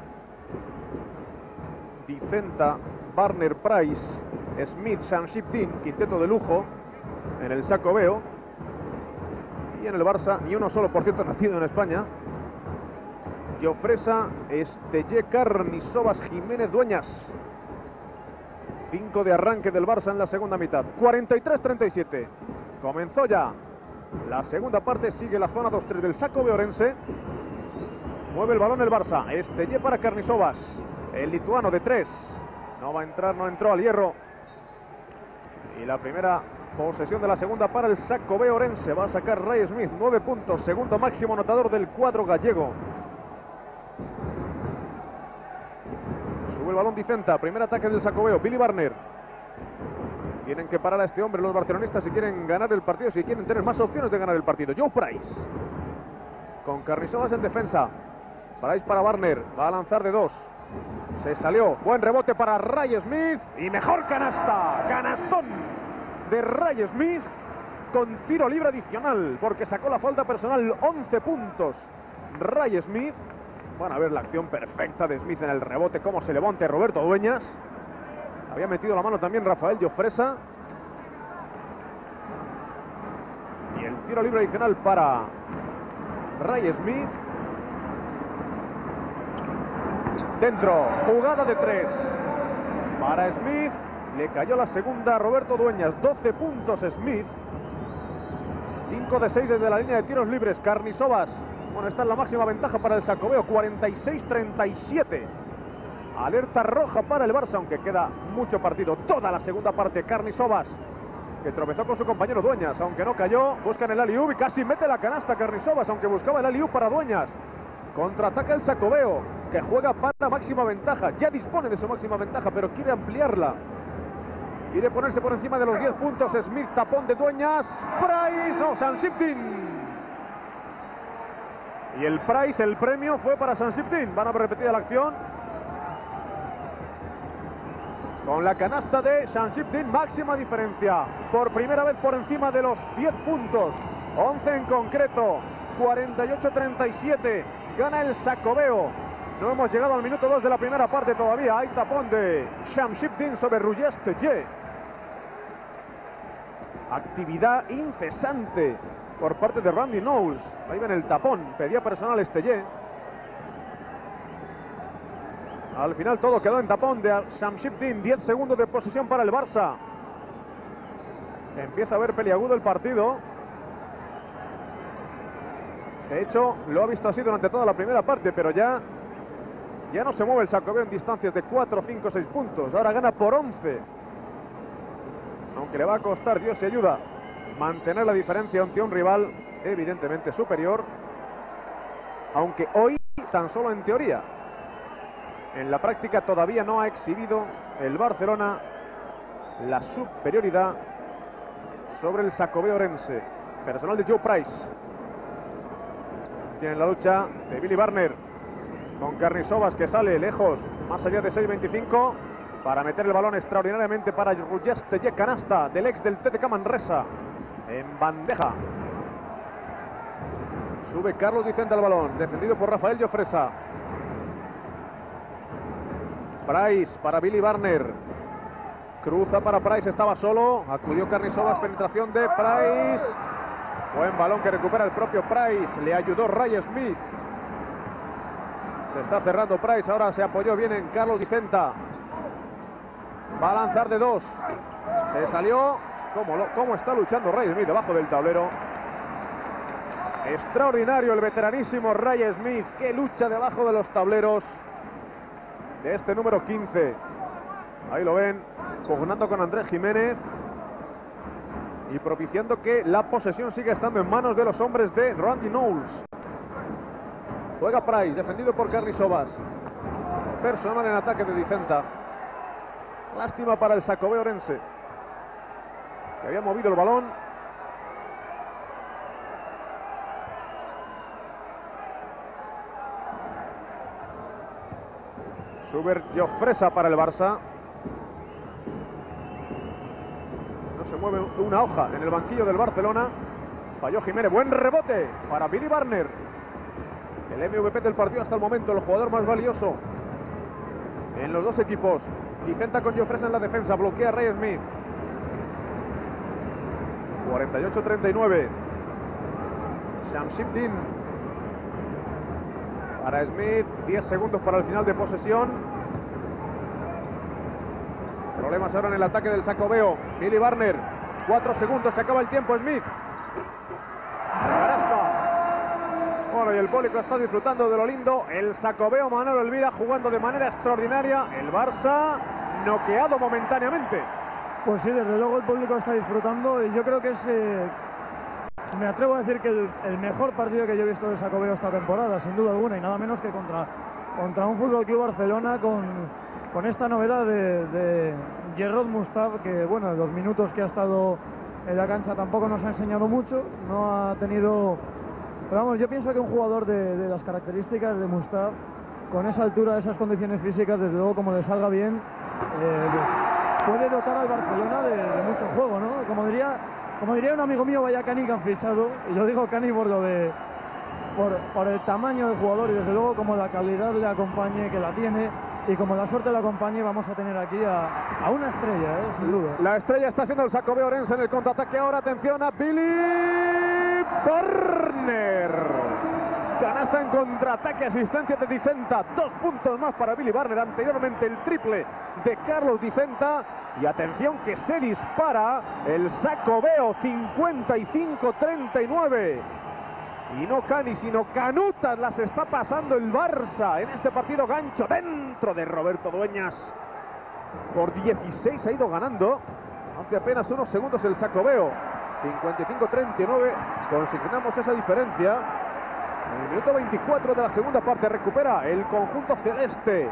Dicenta, Barner, Price, Smith, Shanship-Dean, quinteto de lujo en el Xacobeo. Y en el Barça, ni uno solo, por cierto, nacido en España. Llofresa, Estellé, Karnisovas, Jiménez, Dueñas. Cinco de arranque del Barça en la segunda mitad. cuarenta y tres treinta y siete. Comenzó ya la segunda parte. Sigue la zona dos tres del Xacobeo Orense. Mueve el balón el Barça. Estellé para Karnisovas. El lituano de tres. No va a entrar, no entró al hierro. Y la primera posesión de la segunda para el Xacobeo Orense. Va a sacar Ray Smith. Nueve puntos. Segundo máximo anotador del cuadro gallego. Sube el balón Dicenta, primer ataque del Xacobeo, Billy Barner. Tienen que parar a este hombre los barcelonistas si quieren ganar el partido, si quieren tener más opciones de ganar el partido. Joe Price, con Karnisovas en defensa. Price para Barner, va a lanzar de dos. Se salió, buen rebote para Ray Smith. Y mejor canasta, canastón de Ray Smith. Con tiro libre adicional, porque sacó la falta personal, once puntos. Ray Smith. Van a ver la acción perfecta de Smith en el rebote, cómo se levanta Roberto Dueñas. Había metido la mano también Rafael Llofresa. Y el tiro libre adicional para Ray Smith. Dentro, jugada de tres para Smith. Le cayó la segunda a Roberto Dueñas. doce puntos Smith. cinco de seis desde la línea de tiros libres. Karnisovas. Bueno, esta es la máxima ventaja para el Xacobeo. cuarenta y seis treinta y siete. Alerta roja para el Barça, aunque queda mucho partido. Toda la segunda parte. Karnisovas, que tropezó con su compañero Dueñas, aunque no cayó. Buscan el alley-oop y casi mete la canasta Karnisovas, aunque buscaba el alley-oop para Dueñas. Contraataca el Xacobeo, que juega para máxima ventaja. Ya dispone de su máxima ventaja, pero quiere ampliarla. Quiere ponerse por encima de los diez puntos. Smith, tapón de Dueñas. Price, no, Shansipdin. Y el Price, el premio fue para Shansipdin. Van a repetir la acción. Con la canasta de Shansipdin, máxima diferencia. Por primera vez por encima de los diez puntos. once en concreto. cuarenta y ocho treinta y siete. Gana el Xacobeo. No hemos llegado al minuto dos de la primera parte todavía. Hay tapón de Shansipdin sobre Ruyes Tellé. Actividad incesante por parte de Randy Knowles. Ahí ven el tapón. Pedía personal Tellé. Al final todo quedó en tapón de Shansipdin. diez segundos de posesión para el Barça. Empieza a ver peliagudo el partido. De hecho, lo ha visto así durante toda la primera parte, pero ya, ya no se mueve el Xacobeo en distancias de cuatro, cinco, seis puntos. Ahora gana por once. Aunque le va a costar, Dios se ayuda, mantener la diferencia ante un rival evidentemente superior. Aunque hoy, tan solo en teoría, en la práctica todavía no ha exhibido el Barcelona la superioridad sobre el Xacobeo orense. Personal de Joe Price. Tiene la lucha de Billy Barner con Karnisovas, que sale lejos, más allá de seis veinticinco, para meter el balón extraordinariamente para Ruyes Tellé. Canasta del ex del T D K Manresa en bandeja. Sube Carlos Vicente al balón, defendido por Rafael Llofresa. Price para Billy Barner. Cruza para Price, estaba solo. Acudió Karnisovas, penetración de Price. Buen balón que recupera el propio Price. Le ayudó Ray Smith. Se está cerrando Price. Ahora se apoyó bien en Carlos Vicenta. Va a lanzar de dos. Se salió. ¿Cómo, lo, cómo está luchando Ray Smith debajo del tablero? Extraordinario el veteranísimo Ray Smith. Qué lucha debajo de los tableros de este número quince. Ahí lo ven, pugnando con Andrés Jiménez y propiciando que la posesión siga estando en manos de los hombres de Randy Knowles. Juega Price, defendido por Karnisovas. Personal en ataque de Vicenta. Lástima para el Xacobeo orense, que había movido el balón. Sube Llofresa para el Barça. No se mueve una hoja en el banquillo del Barcelona. Falló Jiménez. Buen rebote para Billy Barner. El M V P del partido hasta el momento, el jugador más valioso en los dos equipos. Vicenta con Llofresa en la defensa. Bloquea a Ray Smith. cuarenta y ocho treinta y nueve. Shansipdin para Smith. diez segundos para el final de posesión. Problemas ahora en el ataque del Xacobeo. Billy Barner. cuatro segundos. Se acaba el tiempo. Smith. Bueno, y el público está disfrutando de lo lindo. El Xacobeo, Manolo Elvira, jugando de manera extraordinaria. El Barça noqueado momentáneamente. Pues sí, desde luego el público está disfrutando y yo creo que es, eh, me atrevo a decir que el, el mejor partido que yo he visto de Xacobeo esta temporada, sin duda alguna, y nada menos que contra, contra un Fútbol Club Barcelona con, con esta novedad de, de Jerrod Mustaf, que bueno, los minutos que ha estado en la cancha tampoco nos ha enseñado mucho, no ha tenido... Pero vamos, yo pienso que un jugador de, de las características de Mustaf, con esa altura, esas condiciones físicas, desde luego como le salga bien, eh, pues puede dotar al Barcelona de, de mucho juego, ¿no? Como diría, como diría un amigo mío, vaya Cani que han fichado, y yo digo Cani por lo de, por, por el tamaño del jugador y desde luego como la calidad le acompañe, que la tiene, y como la suerte le acompañe, vamos a tener aquí a, a una estrella, ¿eh? Sin duda. La estrella está siendo el Xacobeo orense en el contraataque ahora. Atención a Billy Barner. Canasta en contraataque, asistencia de Dicenta. Dos puntos más para Billy Barner. Anteriormente el triple de Carlos Dicenta. Y atención que se dispara el Xacobeo, cincuenta y cinco treinta y nueve. Y no Cani, sino canutas las está pasando el Barça en este partido. Gancho dentro de Roberto Dueñas. Por dieciséis ha ido ganando hace apenas unos segundos el Xacobeo. cincuenta y cinco treinta y nueve. Consignamos esa diferencia. En el minuto veinticuatro de la segunda parte recupera el conjunto celeste.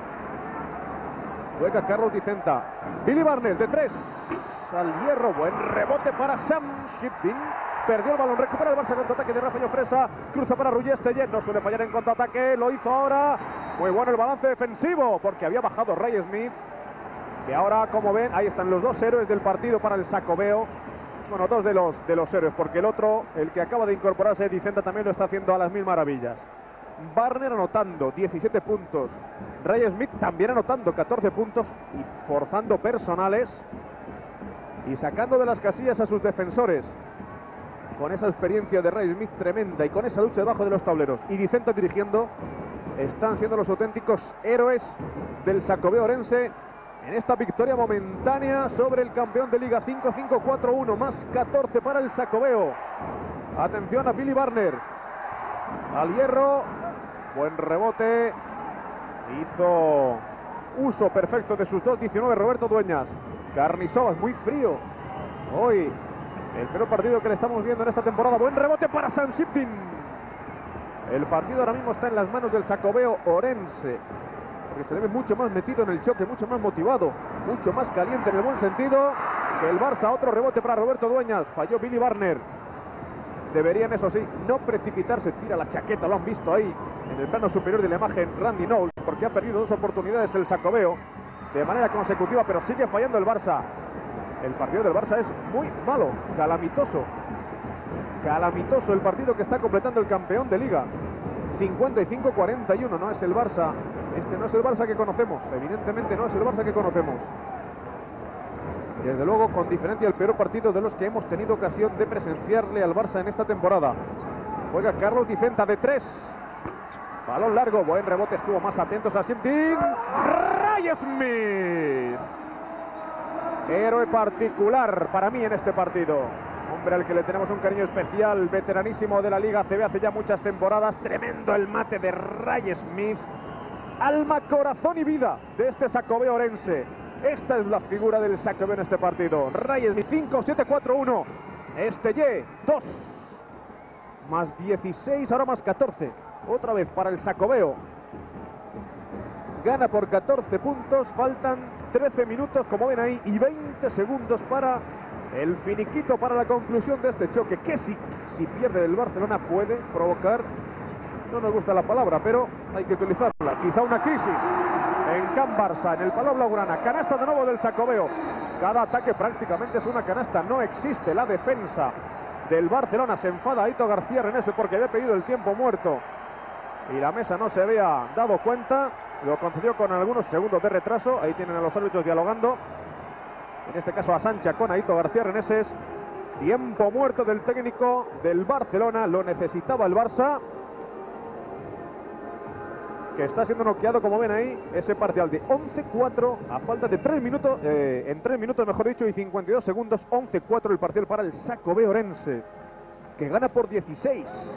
Juega Carlos Dicenta. Billy Barner de tres. Al hierro. Buen rebote para Sam Shipton. Perdió el balón. Recupera el Barça. Contraataque de Rafael Fresa. Cruza para Rullesteller. No suele fallar en contraataque. Lo hizo ahora. Muy bueno el balance defensivo. Porque había bajado Ray Smith. Y ahora, como ven, ahí están los dos héroes del partido para el Xacobeo. Bueno, dos de los, de los héroes, porque el otro, el que acaba de incorporarse, Dicenta, también lo está haciendo a las mil maravillas. Barner anotando diecisiete puntos. Ray Smith también anotando catorce puntos y forzando personales. Y sacando de las casillas a sus defensores. Con esa experiencia de Ray Smith tremenda y con esa lucha debajo de los tableros. Y Dicenta dirigiendo. Están siendo los auténticos héroes del Xacobeo Orense. En esta victoria momentánea sobre el campeón de Liga. Cinco cinco cuatro uno más catorce para el Xacobeo. Atención a Billy Barner. Al hierro. Buen rebote. Hizo uso perfecto de sus dos diecinueve Roberto Dueñas. Carnizoas, muy frío. Hoy el peor partido que le estamos viendo en esta temporada. Buen rebote para Sam Shipton. El partido ahora mismo está en las manos del Xacobeo Orense. Porque se le ve mucho más metido en el choque, mucho más motivado, mucho más caliente en el buen sentido que el Barça. Otro rebote para Roberto Dueñas. Falló Billy Barner. Deberían, eso sí, no precipitarse. Tira la chaqueta, lo han visto ahí en el plano superior de la imagen Randy Knowles, porque ha perdido dos oportunidades el Xacobeo de manera consecutiva, pero sigue fallando el Barça. El partido del Barça es muy malo, calamitoso. Calamitoso el partido que está completando el campeón de Liga. cincuenta y cinco cuarenta y uno, no es el Barça. Este no es el Barça que conocemos, evidentemente no es el Barça que conocemos. Y desde luego, con diferencia, el peor partido de los que hemos tenido ocasión de presenciarle al Barça en esta temporada. Juega Carlos Dicenta de tres. Balón largo, buen rebote, estuvo más atentos a Shipton. Ray Smith. Héroe particular para mí en este partido. Hombre al que le tenemos un cariño especial, veteranísimo de la Liga A C B hace ya muchas temporadas. Tremendo el mate de Ray Smith. Alma, corazón y vida de este Xacobeo Orense. Esta es la figura del Xacobeo en este partido. Ray Smith, cinco siete cuatro uno. Estelle, dos. Más dieciséis, ahora más catorce. Otra vez para el Xacobeo. Gana por catorce puntos. Faltan trece minutos, como ven ahí, y veinte segundos para el finiquito, para la conclusión de este choque. Que si, si pierde el Barcelona puede provocar... No nos gusta la palabra, pero hay que utilizarla. Quizá una crisis en Can Barça, en el Palau Blaugrana. Canasta de nuevo del Xacobeo. Cada ataque prácticamente es una canasta. No existe la defensa del Barcelona. Se enfada Aito García Renese porque había pedido el tiempo muerto. Y la mesa no se había dado cuenta. Lo concedió con algunos segundos de retraso. Ahí tienen a los árbitros dialogando. En este caso a Sancha con Aito García Reneses. Tiempo muerto del técnico del Barcelona. Lo necesitaba el Barça, que está siendo noqueado, como ven ahí, ese parcial de once cuatro a falta de tres minutos, eh, en tres minutos mejor dicho, y cincuenta y dos segundos. Once cuatro el parcial para el Xacobeo Orense, que gana por dieciséis.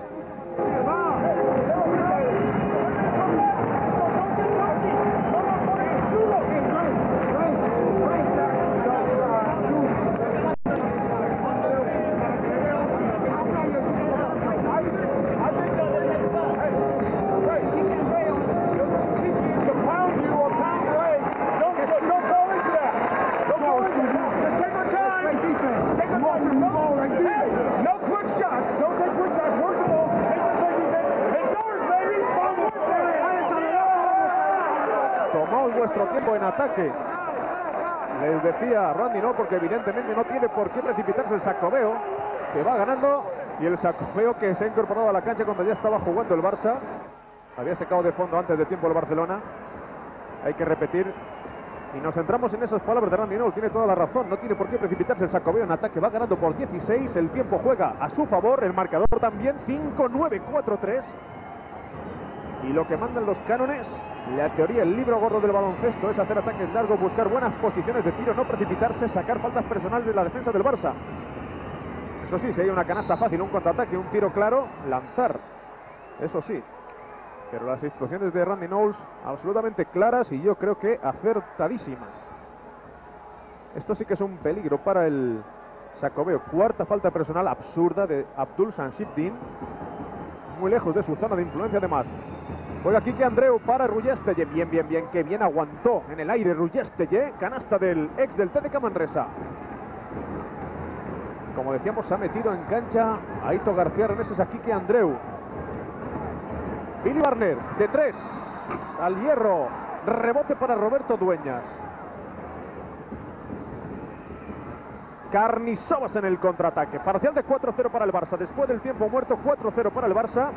Vuestro tiempo en ataque, les decía Randy, no, porque evidentemente no tiene por qué precipitarse el Xacobeo, que va ganando, y el Xacobeo que se ha incorporado a la cancha cuando ya estaba jugando el Barça. Había secado de fondo antes de tiempo el Barcelona, hay que repetir, y nos centramos en esas palabras de Randy. No, tiene toda la razón, no tiene por qué precipitarse el Xacobeo en ataque, va ganando por dieciséis, el tiempo juega a su favor, el marcador también, cinco nueve cuatro tres. Y lo que mandan los cánones, la teoría, el libro gordo del baloncesto, es hacer ataques largos, buscar buenas posiciones de tiro, no precipitarse, sacar faltas personales de la defensa del Barça. Eso sí, si hay una canasta fácil, un contraataque, un tiro claro, lanzar. Eso sí. Pero las instrucciones de Randy Knowles absolutamente claras y yo creo que acertadísimas. Esto sí que es un peligro para el Xacobeo. Cuarta falta personal absurda de Abdul Sanchibdin. Muy lejos de su zona de influencia además. Juega Quique Andreu para Rullestelle. Bien, bien, bien, que bien aguantó en el aire Rullestelle. Canasta del ex del T D K Manresa. Como decíamos, se ha metido en cancha Aito García Reneses a Quique Andreu. Billy Barner de tres al hierro. Rebote para Roberto Dueñas. Carnizovas en el contraataque. Parcial de cuatro cero para el Barça. Después del tiempo muerto, cuatro cero para el Barça.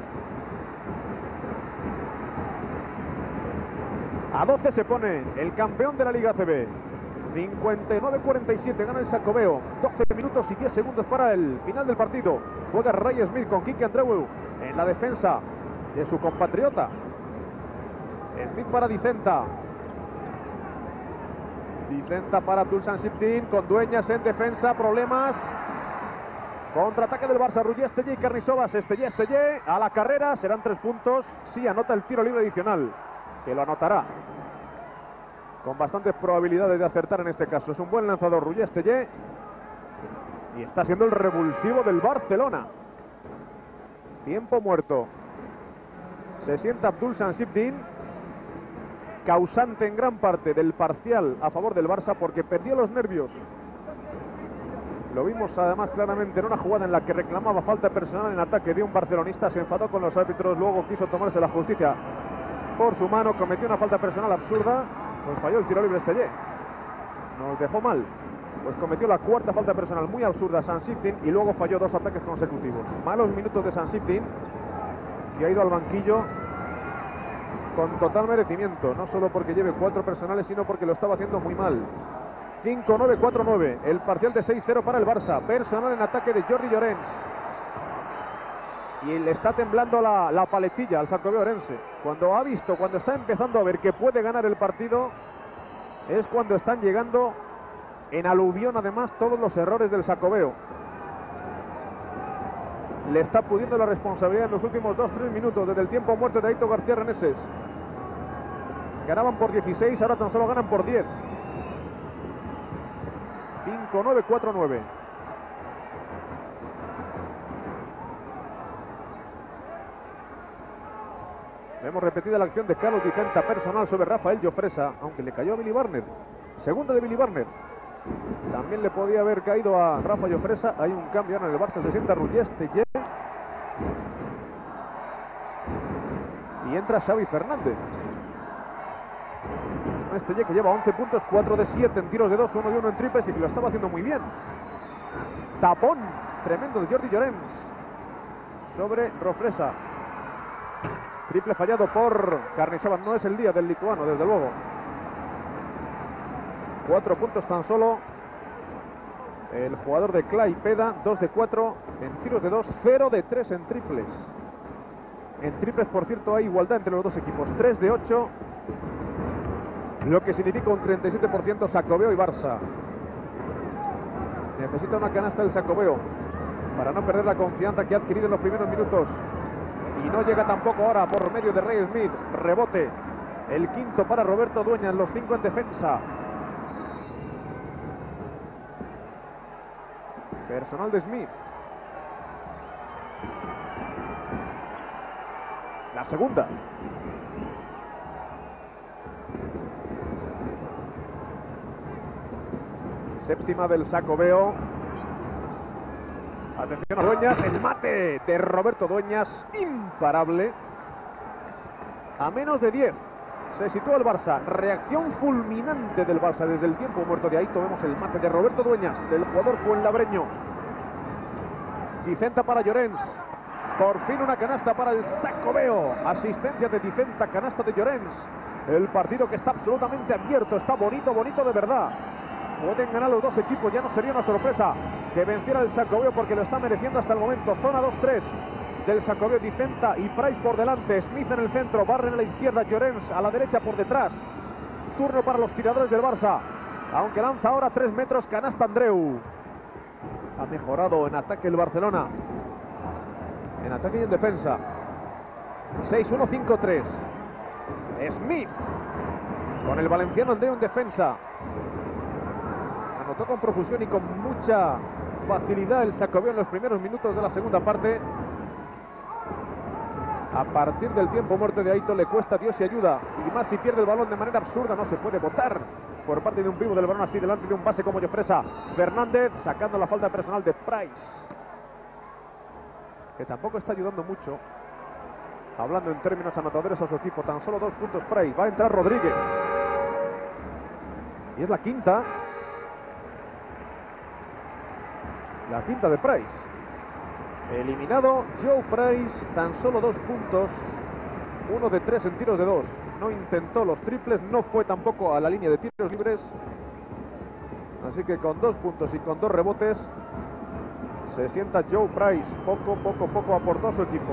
A doce se pone el campeón de la Liga A C B. cincuenta y nueve cuarenta y siete gana el Xacobeo. doce minutos y diez segundos para el final del partido. Juega Ray Smith con Quique Andreu en la defensa de su compatriota. Smith para Dicenta. Dicenta para Abdul Sanchibdin con Dueñas en defensa. Problemas. Contraataque del Barça. Rullestelle y Carnizovas. Estelle, Estelle a la carrera. Serán tres puntos. Sí, anota el tiro libre adicional, que lo anotará con bastantes probabilidades de acertar en este caso. Es un buen lanzador Rullestelle y está siendo el revulsivo del Barcelona. Tiempo muerto. Se sienta Abdul Sanchibdin, causante en gran parte del parcial a favor del Barça porque perdió los nervios. Lo vimos además claramente en una jugada en la que reclamaba falta personal en ataque de un barcelonista. Se enfadó con los árbitros, luego quiso tomarse la justicia por su mano, cometió una falta personal absurda, pues falló el tiro libre Estelle. Nos dejó mal, pues cometió la cuarta falta personal muy absurda Sanchibdin y luego falló dos ataques consecutivos. Malos minutos de Sanchibdin, que ha ido al banquillo con total merecimiento, no solo porque lleve cuatro personales, sino porque lo estaba haciendo muy mal. cinco nueve cuatro nueve, el parcial de seis cero para el Barça. Personal en ataque de Jordi Llorens. Y le está temblando la, la paletilla al Xacobeo Orense. Cuando ha visto, cuando está empezando a ver que puede ganar el partido, es cuando están llegando en aluvión además todos los errores del Xacobeo. Le está pudiendo la responsabilidad en los últimos dos tres minutos desde el tiempo muerto de Aito García Reneses. Ganaban por dieciséis, ahora tan solo ganan por diez. cinco nueve cuatro nueve. Vemos repetida la acción de Carlos Dicenta, personal sobre Rafael Llofresa, aunque le cayó a Billy Barner. Segunda de Billy Barner. También le podía haber caído a Rafa Llofresa. Hay un cambio ahora en el Barça, se sienta Rullestelle. Y entra Xavi Fernández. Estelle, que lleva once puntos, cuatro de siete en tiros de dos, uno de uno en triples y que lo estaba haciendo muy bien. Tapón tremendo de Jordi Llorens sobre Rofresa. Triple fallado por Carnizovas. No es el día del lituano, desde luego. Cuatro puntos tan solo el jugador de Klaipeda. Dos de cuatro en tiros de dos, cero de tres en triples. En triples, por cierto, hay igualdad entre los dos equipos. tres de ocho, lo que significa un treinta y siete por ciento Xacobeo y Barça. Necesita una canasta el Xacobeo para no perder la confianza que ha adquirido en los primeros minutos. Y no llega tampoco ahora por medio de Ray Smith. Rebote. El quinto para Roberto Dueñas, los cinco en defensa. Personal de Smith. La segunda. Séptima del Xacobeo. Atención a Dueñas, el mate de Roberto Dueñas, imparable. A menos de diez se sitúa el Barça. Reacción fulminante del Barça desde el tiempo muerto de Aito. Vemos el mate de Roberto Dueñas, del jugador fuenlabreño. Dicenta para Llorens. Por fin una canasta para el Xacobeo. Asistencia de Dicenta, canasta de Llorens. El partido que está absolutamente abierto, está bonito, bonito de verdad. Pueden ganar los dos equipos, ya no sería una sorpresa que venciera el Xacobeo porque lo está mereciendo hasta el momento. Zona dos tres, del Xacobeo. Dicenta y Price por delante, Smith en el centro, Barren a la izquierda, Llorens a la derecha por detrás. Turno para los tiradores del Barça, aunque lanza ahora tres metros canasta Andreu. Ha mejorado en ataque el Barcelona, en ataque y en defensa. seis uno cinco tres. Smith con el valenciano Andreu en defensa. Anotó con profusión y con mucha facilidad el Xacobeo en los primeros minutos de la segunda parte. A partir del tiempo muerto de Aito le cuesta Dios y ayuda, y más si pierde el balón de manera absurda. No se puede votar por parte de un vivo del balón así delante de un base como Jofresa. Fernández sacando la falta personal de Price, que tampoco está ayudando mucho, hablando en términos anotadores a su equipo. Tan solo dos puntos Price. Va a entrar Rodríguez y es la quinta la quinta de Price. Eliminado Joe Price, tan solo dos puntos, uno de tres en tiros de dos. No intentó los triples, no fue tampoco a la línea de tiros libres. Así que con dos puntos y con dos rebotes se sienta Joe Price. Poco, poco, poco aportó a su equipo.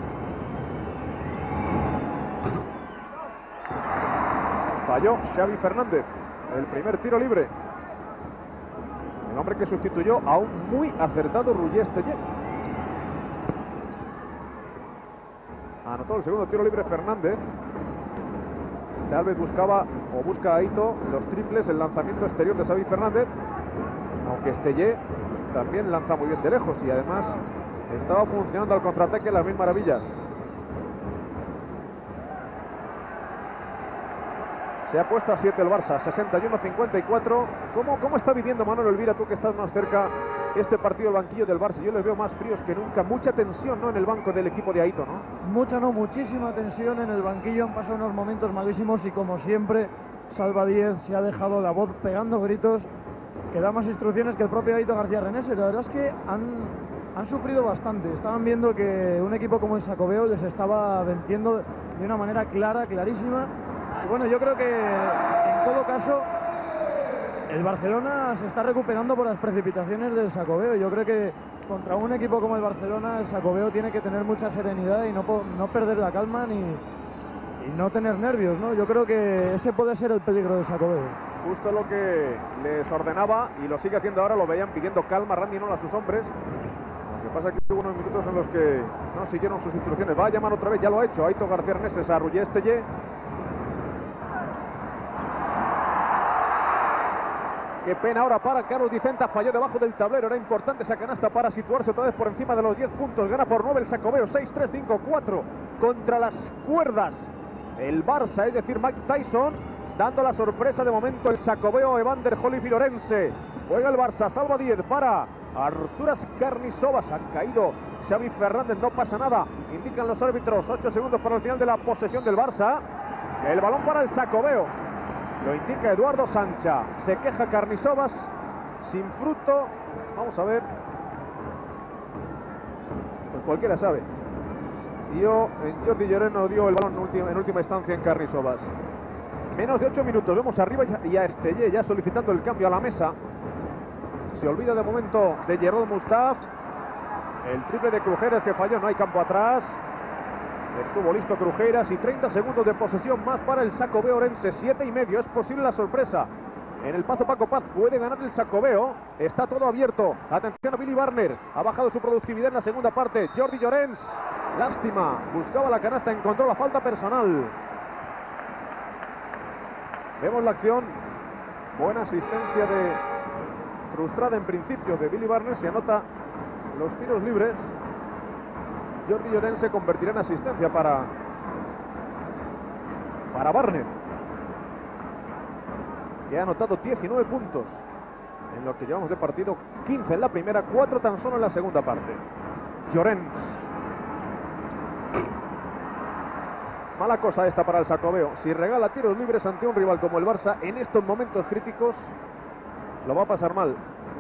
Falló Xavi Fernández el primer tiro libre, el hombre que sustituyó a un muy acertado Roger Estellé. Anotó el segundo tiro libre Fernández. Tal vez buscaba o busca a Aito los triples, el lanzamiento exterior de Xavi Fernández, aunque Estellé también lanza muy bien de lejos y además estaba funcionando al contraataque a las mil maravillas. Se ha puesto a siete el Barça, sesenta y uno cincuenta y cuatro. ¿Cómo, ¿Cómo está viviendo Manuel Elvira, tú que estás más cerca, este partido del banquillo del Barça? Yo les veo más fríos que nunca. Mucha tensión, ¿no?, en el banco del equipo de Aito, ¿no? Mucha, no, muchísima tensión en el banquillo. Han pasado unos momentos malísimos y, como siempre, Salva Díez se ha dejado la voz pegando gritos, que da más instrucciones que el propio Aito García Renese. La verdad es que han, han sufrido bastante. Estaban viendo que un equipo como el Xacobeo les estaba venciendo de una manera clara, clarísima. Y bueno, yo creo que en todo caso el Barcelona se está recuperando por las precipitaciones del Xacobeo. Yo creo que contra un equipo como el Barcelona, el Xacobeo tiene que tener mucha serenidad y no, no perder la calma ni y no tener nervios, ¿no? Yo creo que ese puede ser el peligro del Xacobeo. Justo lo que les ordenaba y lo sigue haciendo ahora. Lo veían pidiendo calma Randy Noll a sus hombres. Lo que pasa es que hubo unos minutos en los que no siguieron sus instrucciones. Va a llamar otra vez, ya lo ha hecho Aito García Renese a Roger Estellé. Qué pena ahora para Carlos Dicenta, falló debajo del tablero. Era importante esa canasta para situarse otra vez por encima de los diez puntos. Gana por nueve el Xacobeo, seis tres cinco cuatro contra las cuerdas el Barça, es decir, Mike Tyson, dando la sorpresa de momento el Xacobeo. Evander Holyfield Orense. Juega el Barça, Salva Díez para Arturas Carnisovas. Han caído Xavi Fernández, no pasa nada, indican los árbitros. ocho segundos para el final de la posesión del Barça. El balón para el Xacobeo, lo indica Eduardo Sancha. Se queja Carnisovas, sin fruto. Vamos a ver. Pues cualquiera sabe. Dio en Jordi Lloreno, dio el balón en última, en última instancia en Carnisovas. Menos de ocho minutos. Vemos arriba y a Estellé ya solicitando el cambio a la mesa. Se olvida de momento de Jerome Mustaf. El triple de Crujeras que falló. No hay campo atrás. Estuvo listo Crujeras y treinta segundos de posesión más para el Xacobeo Orense. siete y medio. Es posible la sorpresa en el Pazo Paco Paz. Puede ganar el Xacobeo. Está todo abierto. Atención a Billy Barner. Ha bajado su productividad en la segunda parte. Jordi Llorens. Lástima. Buscaba la canasta. Encontró la falta personal. Vemos la acción. Buena asistencia de... frustrada en principio de Billy Barner. Se anota los tiros libres. Jordi Llorens se convertirá en asistencia para, para Barner, que ha anotado diecinueve puntos en lo que llevamos de partido. quince en la primera, cuatro tan solo en la segunda parte. Llorens. Mala cosa esta para el Xacobeo. Si regala tiros libres ante un rival como el Barça, en estos momentos críticos lo va a pasar mal.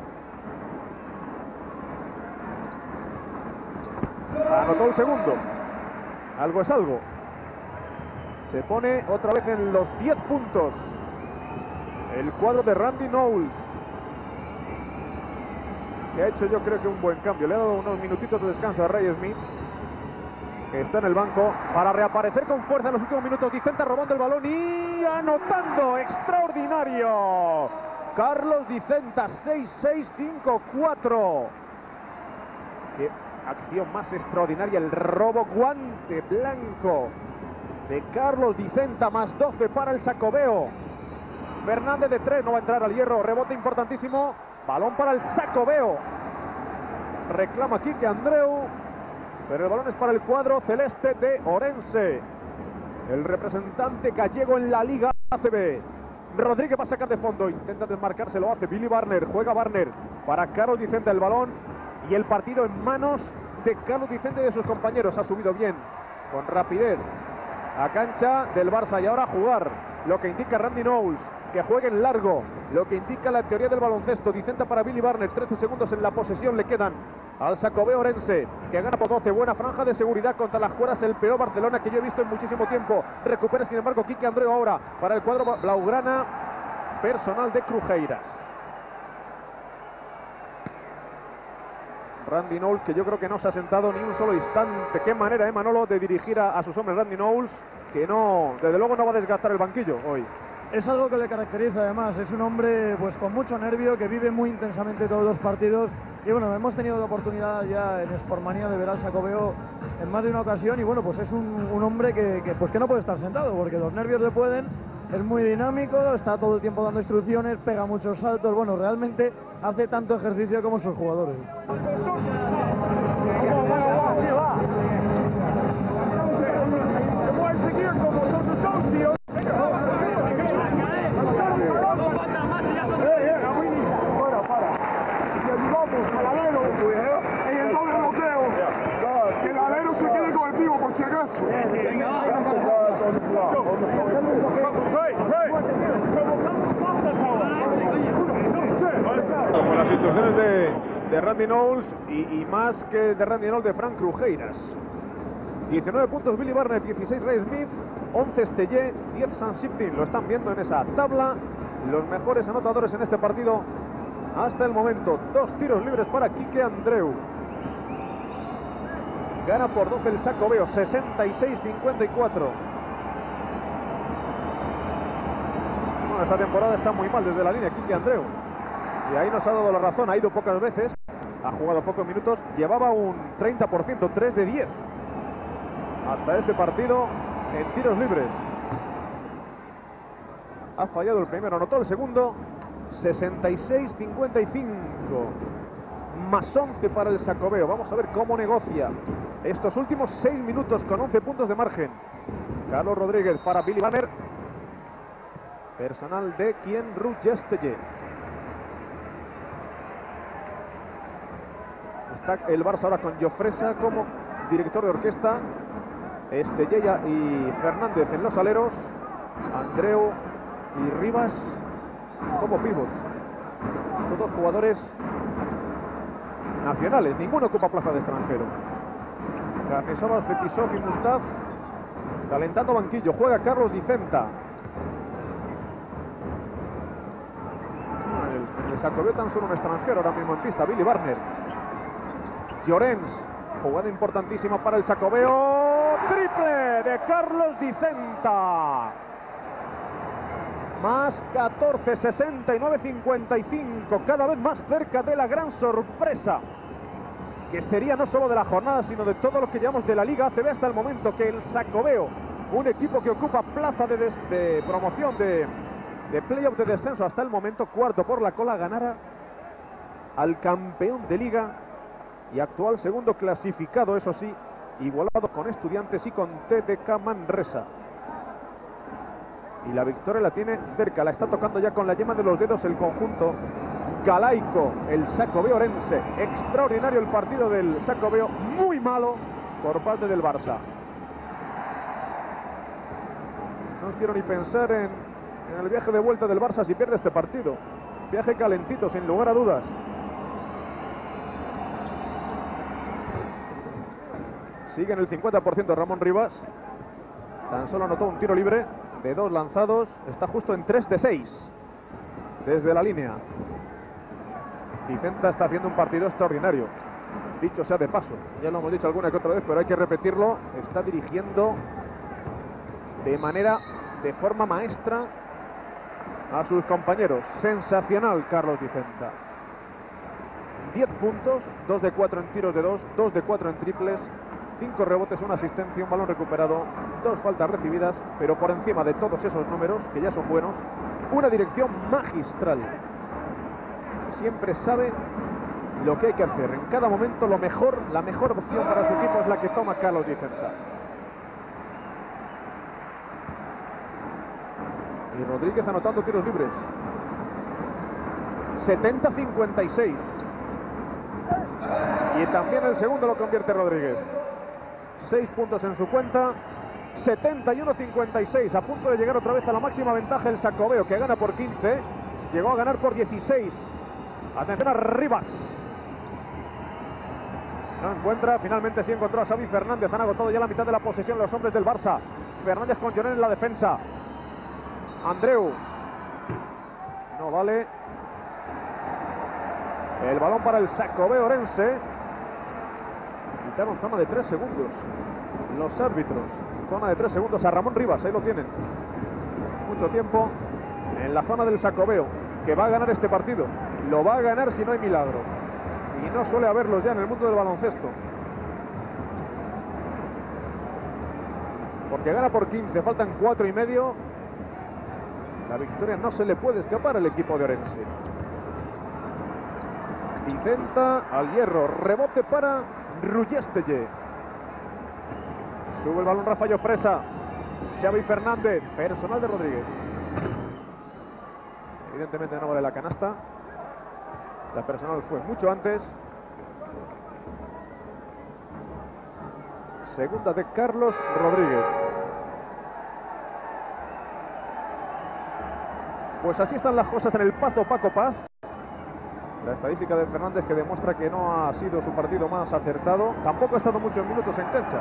Anotó el segundo. Algo es algo. Se pone otra vez en los diez puntos el cuadro de Randy Knowles, que ha hecho, yo creo que un buen cambio. Le ha dado unos minutitos de descanso a Ray Smith que está en el banco, para reaparecer con fuerza en los últimos minutos. Dicenta robando el balón y anotando. ¡Extraordinario! Carlos Dicenta, seis seis cinco cuatro. Qué acción más extraordinaria, el robo, guante blanco de Carlos Dicenta, más doce para el Xacobeo. Fernández de tres, no va a entrar al hierro, rebote importantísimo, balón para el Xacobeo. Reclama Quique Andreu, pero el balón es para el cuadro celeste de Orense, el representante gallego en la Liga A C B. Rodríguez va a sacar de fondo, intenta desmarcarse, lo hace Billy Barner, juega Barner para Carlos Dicenta, el balón y el partido en manos de Carlos Dicenta y de sus compañeros. Ha subido bien, con rapidez, a cancha del Barça, y ahora a jugar, lo que indica Randy Knowles, que juegue en largo, lo que indica la teoría del baloncesto. Dicenta para Billy Barner, trece segundos en la posesión le quedan al Xacobeo Orense, que gana por doce. Buena franja de seguridad contra las cuerdas, el peor Barcelona que yo he visto en muchísimo tiempo. Recupera sin embargo Quique Andreu ahora para el cuadro blaugrana, personal de Crujeiras. Randy Knowles, que yo creo que no se ha sentado ni un solo instante. Qué manera, eh, Manolo, de dirigir a, a sus hombres. Randy Knowles, que no, desde luego no va a desgastar el banquillo hoy. Es algo que le caracteriza, además, es un hombre pues con mucho nervio, que vive muy intensamente todos los partidos. Y bueno, hemos tenido la oportunidad ya en Sportmanía de ver al Xacobeo en más de una ocasión, y bueno, pues es un, un hombre que, que, pues que no puede estar sentado, porque los nervios le pueden. Es muy dinámico, está todo el tiempo dando instrucciones, pega muchos saltos. Bueno, realmente hace tanto ejercicio como sus jugadores. Con las instrucciones de, de Randy Knowles y, y más que de Randy Knowles, de Frank Crujeiras. diecinueve puntos Billy Barner, dieciséis Ray Smith, once Estellé, diez Sam Shipton. Lo están viendo en esa tabla los mejores anotadores en este partido hasta el momento. Dos tiros libres para Quique Andreu. Gana por doce el Xacobeo, sesenta y seis cincuenta y cuatro. Bueno, esta temporada está muy mal desde la línea Quique Andreu, y ahí nos ha dado la razón. Ha ido pocas veces, ha jugado pocos minutos, llevaba un treinta por ciento, tres de diez hasta este partido en tiros libres. Ha fallado el primero, anotó el segundo. Sesenta y seis cincuenta y cinco, más once para el Xacobeo. Vamos a ver cómo negocia estos últimos seis minutos con once puntos de margen. Carlos Rodríguez para Billy Barner, personal de quien Rugestelle. Está el Barça ahora con Jofresa como director de orquesta, Estellella y Fernández en los aleros, Andreu y Rivas como pivots. Todos jugadores nacionales, ninguno ocupa plaza de extranjero. Garnizábal, Fetisov y Mustaf calentando banquillo. Juega Carlos Dicenta. El, el Xacobeo tan solo un extranjero ahora mismo en pista, Billy Barner. Llorens, jugada importantísima para el Xacobeo. Triple de Carlos Dicenta. Más catorce, sesenta y nueve cincuenta y cinco. Cada vez más cerca de la gran sorpresa, que sería no solo de la jornada, sino de todo lo que llevamos de la Liga A C B hasta el momento, que el Xacobeo, un equipo que ocupa plaza de, des, de promoción, de, de playoff de descenso hasta el momento, cuarto por la cola, ganara al campeón de Liga y actual segundo clasificado, eso sí, igualado con Estudiantes y con T D K Manresa. Y la victoria la tiene cerca, la está tocando ya con la yema de los dedos el conjunto galaico, el Xacobeo Orense. Extraordinario el partido del Xacobeo, muy malo por parte del Barça. No quiero ni pensar en, en el viaje de vuelta del Barça si pierde este partido. Viaje calentito, sin lugar a dudas. Sigue en el cincuenta por ciento Ramón Rivas. Tan solo anotó un tiro libre de dos lanzados. Está justo en tres de seis desde la línea. Dicenta está haciendo un partido extraordinario. Dicho sea de paso, ya lo hemos dicho alguna que otra vez, pero hay que repetirlo, está dirigiendo de manera, de forma maestra a sus compañeros. Sensacional Carlos Vicenta. diez puntos, dos de cuatro en tiros de dos, dos de cuatro en triples, cinco rebotes, una asistencia, un balón recuperado, dos faltas recibidas, pero por encima de todos esos números, que ya son buenos, una dirección magistral. Siempre sabe lo que hay que hacer. En cada momento lo mejor, la mejor opción para su equipo es la que toma Carlos Vicenta. Y Rodríguez anotando tiros libres. setenta cincuenta y seis. Y también el segundo lo convierte Rodríguez. seis puntos en su cuenta. setenta y uno cincuenta y seis. A punto de llegar otra vez a la máxima ventaja el Xacobeo, que gana por quince. Llegó a ganar por dieciséis. Atención a Rivas. No encuentra, finalmente sí encontró a Xavi Fernández. Han agotado ya la mitad de la posesión los hombres del Barça. Fernández con Llorén en la defensa. Andreu. No vale. El balón para el Xacobeo Orense. Quitaron zona de tres segundos los árbitros. Zona de tres segundos a Ramón Rivas, ahí lo tienen. Mucho tiempo en la zona del Xacobeo, que va a ganar este partido. Lo va a ganar si no hay milagro. Y no suele haberlos ya en el mundo del baloncesto. Porque gana por quince, faltan cuatro y medio. La victoria no se le puede escapar al equipo de Orense. Vicenta al hierro, rebote para Rullestelle. Sube el balón Rafael Fresa. Xavi Fernández, personal de Rodríguez. Evidentemente no vale la canasta. La personal fue mucho antes. Segunda de Carlos Rodríguez. Pues así están las cosas en el Pazo Paco Paz. La estadística de Fernández, que demuestra que no ha sido su partido más acertado. Tampoco ha estado muchos minutos en cancha.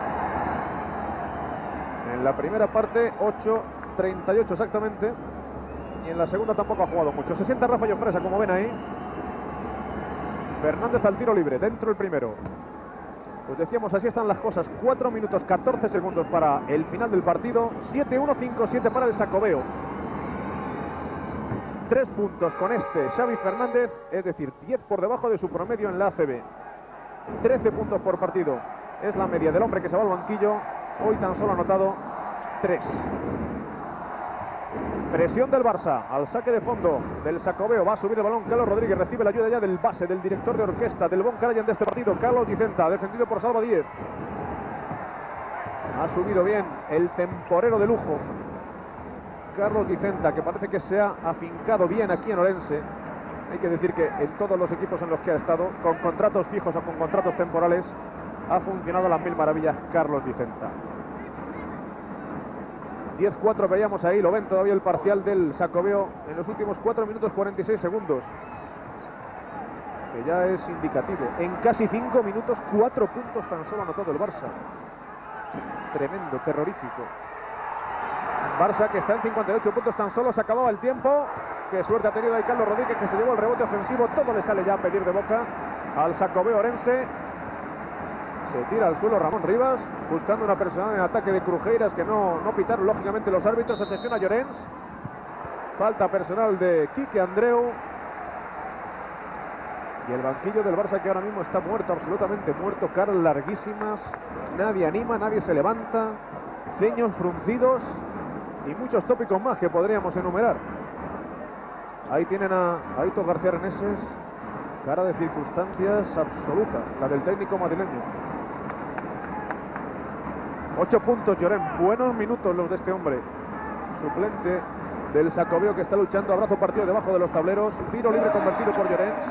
En la primera parte, ocho treinta y ocho exactamente. Y en la segunda tampoco ha jugado mucho. Se sienta Rafael Fresa, como ven ahí. Fernández al tiro libre, dentro el primero. Pues decíamos, así están las cosas. cuatro minutos catorce segundos para el final del partido. siete uno, cinco siete para el Xacobeo. Tres puntos con este Xavi Fernández, es decir, diez por debajo de su promedio en la A C B. trece puntos por partido es la media del hombre que se va al banquillo. Hoy tan solo ha anotado tres. Presión del Barça al saque de fondo del Xacobeo. Va a subir el balón Carlos Rodríguez. Recibe la ayuda ya del base, del director de orquesta, del bon Karajan de este partido, Carlos Vicenta, defendido por Salva Díez. Ha subido bien el temporero de lujo Carlos Vicenta, que parece que se ha afincado bien aquí en Orense. Hay que decir que en todos los equipos en los que ha estado, con contratos fijos o con contratos temporales, ha funcionado a las mil maravillas Carlos Vicenta. diez cuatro veíamos ahí, lo ven todavía el parcial del Xacobeo en los últimos cuatro minutos cuarenta y seis segundos. Que ya es indicativo. En casi cinco minutos, cuatro puntos tan solo ha anotado el Barça. Tremendo, terrorífico. Barça que está en cincuenta y ocho puntos tan solo, se acababa el tiempo. Qué suerte ha tenido ahí Carlos Rodríguez, que se llevó el rebote ofensivo. Todo le sale ya a pedir de boca al Xacobeo Orense. Se tira al suelo Ramón Rivas, buscando una personal en ataque de Crujeiras, que no, no pitaron lógicamente los árbitros. Atención a Llorens. Falta personal de Quique Andreu. Y el banquillo del Barça, que ahora mismo está muerto, absolutamente muerto. Caras larguísimas, nadie anima, nadie se levanta. Ceños fruncidos y muchos tópicos más que podríamos enumerar. Ahí tienen a Aitor García Reneses. Cara de circunstancias absoluta, la del técnico madrileño. Ocho puntos, Llorén. Buenos minutos los de este hombre. Suplente del Xacobeo, que está luchando. Abrazo partido debajo de los tableros. Tiro libre convertido por Llorens.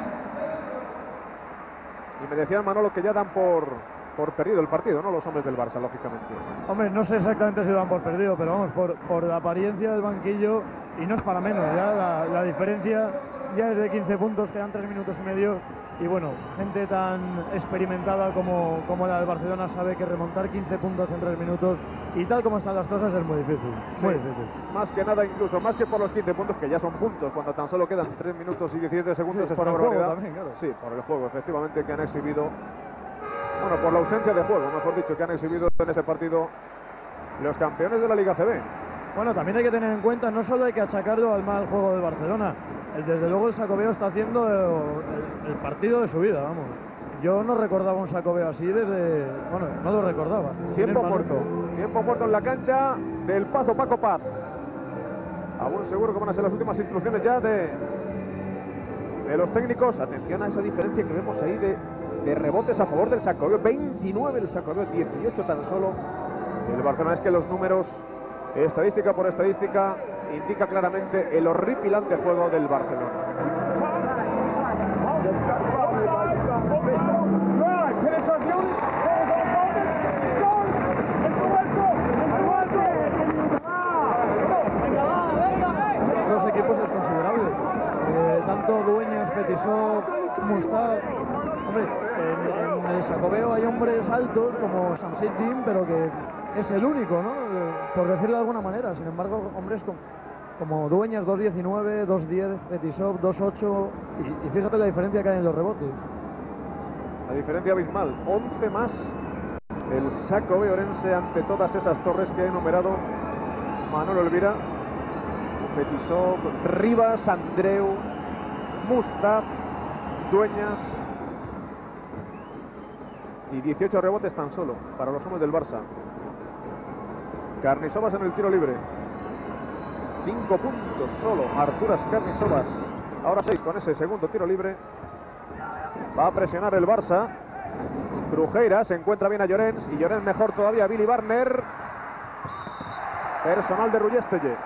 Y me decían, Manolo, que ya dan por, por perdido el partido, ¿no? Los hombres del Barça, lógicamente. Hombre, no sé exactamente si lo dan por perdido, pero vamos, por, por la apariencia del banquillo, y no es para menos, ya la, la diferencia ya es de quince puntos, quedan tres minutos y medio. Y bueno, gente tan experimentada como, como la del Barcelona sabe que remontar quince puntos en tres minutos y tal como están las cosas es muy difícil. Sí, muy difícil. Más que nada, incluso más que por los quince puntos, que ya son puntos, cuando tan solo quedan tres minutos y diecisiete segundos. Sí, es por una el juego barbaridad. también, claro. Sí, por el juego, efectivamente, que han exhibido. Bueno, por la ausencia de juego, mejor dicho, que han exhibido en este partido los campeones de la Liga C B. Bueno, también hay que tener en cuenta, no solo hay que achacarlo al mal juego del Barcelona, el, desde luego el Xacobeo está haciendo el, el partido de su vida, vamos. Yo no recordaba un Xacobeo así desde... Bueno, no lo recordaba. Tiempo muerto, tiempo muerto en la cancha del Pazo Paco Paz. Aún seguro que van a ser las últimas instrucciones ya de, de los técnicos. Atención a esa diferencia que vemos ahí de, de rebotes a favor del Xacobeo. veintinueve el Xacobeo, dieciocho tan solo el Barcelona. Es que los números, estadística por estadística, indica claramente el horripilante juego del Barcelona. Los equipos es considerable. Eh, tanto Dueñas, Fetisov, Mustaf. Hombre, en, en el Xacobeo hay hombres altos como Samsiddin, pero que es el único, ¿no? Eh, por decirlo de alguna manera. Sin embargo, hombres como, como Dueñas, dos diecinueve, dos diez, Fetisov, dos ocho. Y, y fíjate la diferencia que hay en los rebotes. La diferencia abismal, once más el Xacobeo orense ante todas esas torres que he enumerado Manolo Elvira. Fetisov, Rivas, Andreu, Mustaf, Dueñas y dieciocho rebotes tan solo para los hombres del Barça. Carnisovas en el tiro libre, cinco puntos solo Arturas Carnisovas, ahora seis con ese segundo tiro libre. Va a presionar el Barça. Crujeira se encuentra bien a Llorens y Llorens mejor todavía a Billy Barner. Personal de Rullestelle.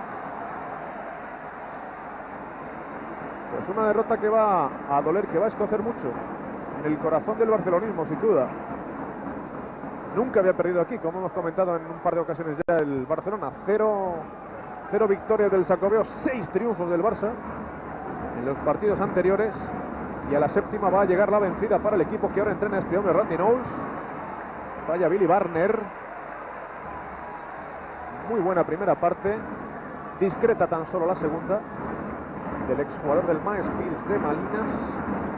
Pues una derrota que va a doler, que va a escocer mucho en el corazón del barcelonismo, sin duda. Nunca había perdido aquí, como hemos comentado en un par de ocasiones ya, el Barcelona. Cero, cero victorias del Xacobeo, seis triunfos del Barça en los partidos anteriores. Y a la séptima va a llegar la vencida para el equipo que ahora entrena este hombre, Randy Knowles. Falla Billy Barner. Muy buena primera parte, discreta tan solo la segunda, del exjugador del Maespils de Malinas,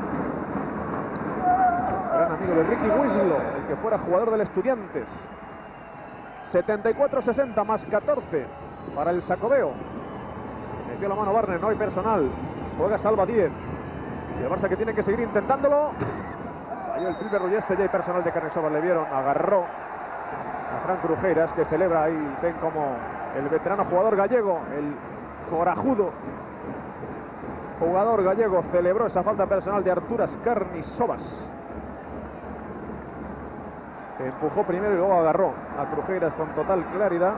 gran amigo de Ricky Winslow, el que fuera jugador del Estudiantes. setenta y cuatro sesenta más catorce para el Xacobeo. Metió la mano Barner, no hay personal, juega Salva diez. Y el Barça que tiene que seguir intentándolo. Falló el triple Rulleste, ya hay personal de Carnisovas, le vieron, agarró a Fran Crujeiras, que celebra ahí, ven como el veterano jugador gallego, el corajudo jugador gallego, celebró esa falta personal de Arturas Carnisovas. Empujó primero y luego agarró a Crujeiras con total claridad.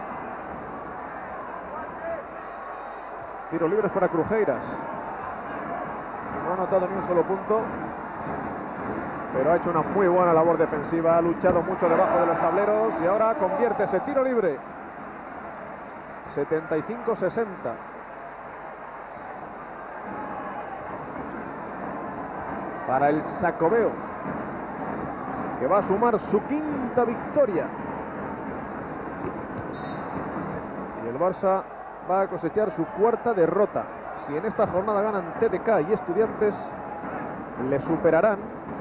Tiros libres para Crujeiras. No ha anotado ni un solo punto, pero ha hecho una muy buena labor defensiva, ha luchado mucho debajo de los tableros y ahora convierte ese tiro libre. setenta y cinco sesenta. Para el Xacobeo, que va a sumar su quinta victoria. Y el Barça va a cosechar su cuarta derrota. Si en esta jornada ganan T D K y Estudiantes, le superarán.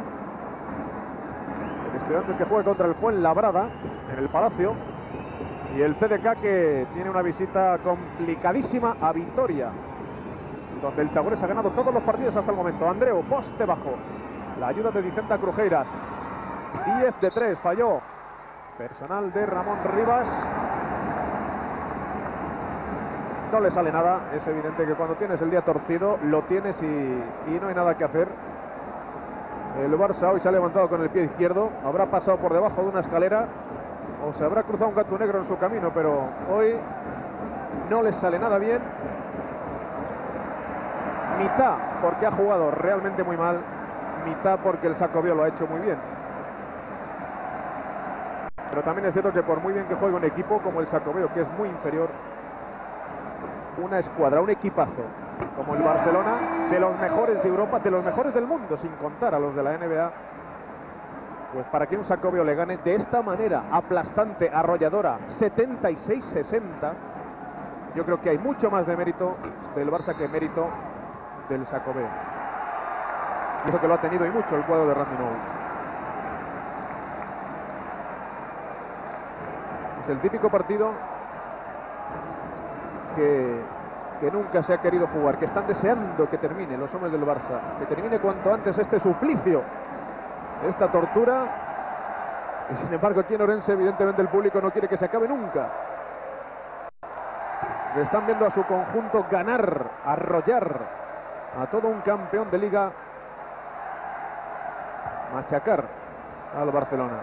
El Estudiantes que juega contra el Fuenlabrada en el Palacio, y el C D K que tiene una visita complicadísima a Vitoria, donde el Taures ha ganado todos los partidos hasta el momento. Andreu, poste bajo, la ayuda de Vicenta Crujeiras. diez de tres, falló. Personal de Ramón Rivas. No le sale nada, es evidente que cuando tienes el día torcido, lo tienes y, y no hay nada que hacer. El Barça hoy se ha levantado con el pie izquierdo, habrá pasado por debajo de una escalera o se habrá cruzado un gato negro en su camino, pero hoy no les sale nada bien. Mitad porque ha jugado realmente muy mal, mitad porque el Xacobeo lo ha hecho muy bien. Pero también es cierto que por muy bien que juegue un equipo como el Xacobeo, que es muy inferior, una escuadra, un equipazo como el Barcelona, de los mejores de Europa, de los mejores del mundo, sin contar a los de la N B A, pues para que un Xacobeo le gane de esta manera aplastante, arrolladora, setenta y seis sesenta, yo creo que hay mucho más de mérito del Barça que mérito del Xacobeo. Y eso que lo ha tenido y mucho el cuadro de Randy Knowles. Es el típico partido que, que nunca se ha querido jugar, que están deseando que termine los hombres del Barça, que termine cuanto antes este suplicio, esta tortura, y sin embargo aquí en Orense evidentemente el público no quiere que se acabe nunca. Le están viendo a su conjunto ganar, arrollar a todo un campeón de liga, machacar al Barcelona.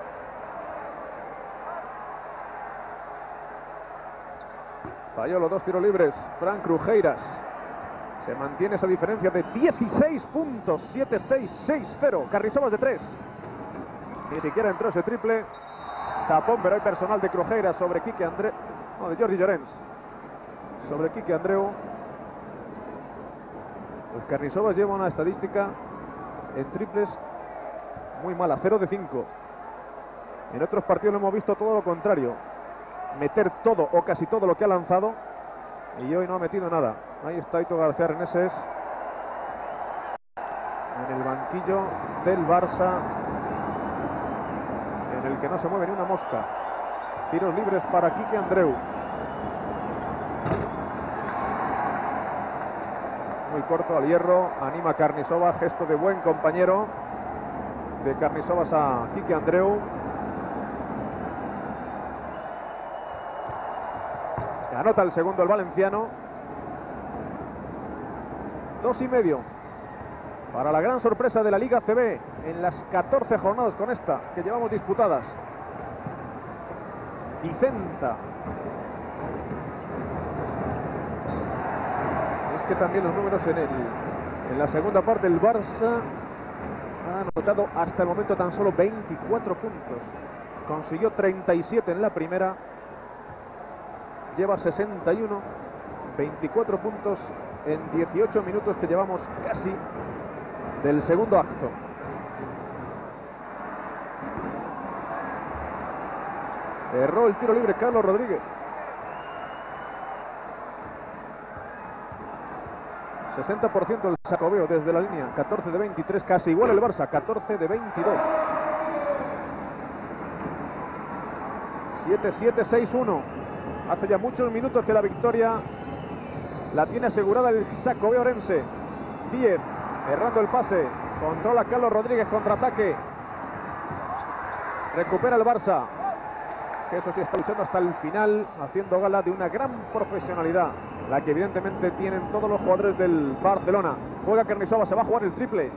Falló los dos tiros libres Fran Crujeiras. Se mantiene esa diferencia de dieciséis puntos, siete seis, seis cero. Carrizobas de tres. Ni siquiera entró ese triple. Tapón, pero hay personal de Crujeiras sobre Quique Andreu. No, de Jordi Llorens. Sobre Quique Andreu. Pues Carrizobas lleva una estadística en triples muy mala, cero de cinco. En otros partidos lo hemos visto todo lo contrario. Meter todo o casi todo lo que ha lanzado. Y hoy no ha metido nada. Ahí está Ito García Reneses en el banquillo del Barça, en el que no se mueve ni una mosca. Tiros libres para Quique Andreu. Muy corto al hierro. Anima Carnisovas. Gesto de buen compañero de Carnisovas a Quique Andreu. Anota el segundo el valenciano. Dos y medio para la gran sorpresa de la Liga C B en las catorce jornadas con esta que llevamos disputadas. Vicenta. Es que también los números en, el, en la segunda parte el Barça ha anotado hasta el momento tan solo veinticuatro puntos. Consiguió treinta y siete en la primera. Lleva sesenta y uno, veinticuatro puntos en dieciocho minutos que llevamos casi del segundo acto. Erró el tiro libre Carlos Rodríguez. sesenta por ciento el Xacobeo desde la línea, catorce de veintitrés, casi igual el Barça, catorce de veintidós. siete siete, seis uno. Hace ya muchos minutos que la victoria la tiene asegurada el Xacobeo Orense. diez, errando el pase. Controla Carlos Rodríguez, contraataque. Recupera el Barça, que eso sí está luchando hasta el final, haciendo gala de una gran profesionalidad, la que evidentemente tienen todos los jugadores del Barcelona. Juega Carnisovas, se va a jugar el triple.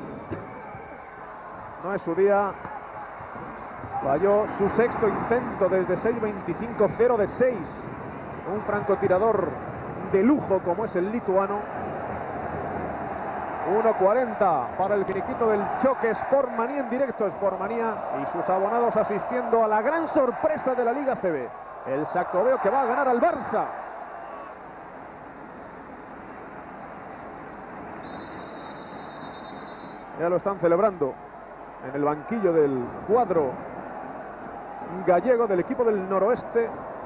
No es su día. Falló su sexto intento desde seis veinticinco, cero de seis. Un francotirador de lujo como es el lituano. uno cuarenta para el finiquito del choque. Sportmanía en directo. Sportmanía y sus abonados asistiendo a la gran sorpresa de la Liga C B. El Xacobeo que va a ganar al Barça. Ya lo están celebrando en el banquillo del cuadro gallego del equipo del noroeste.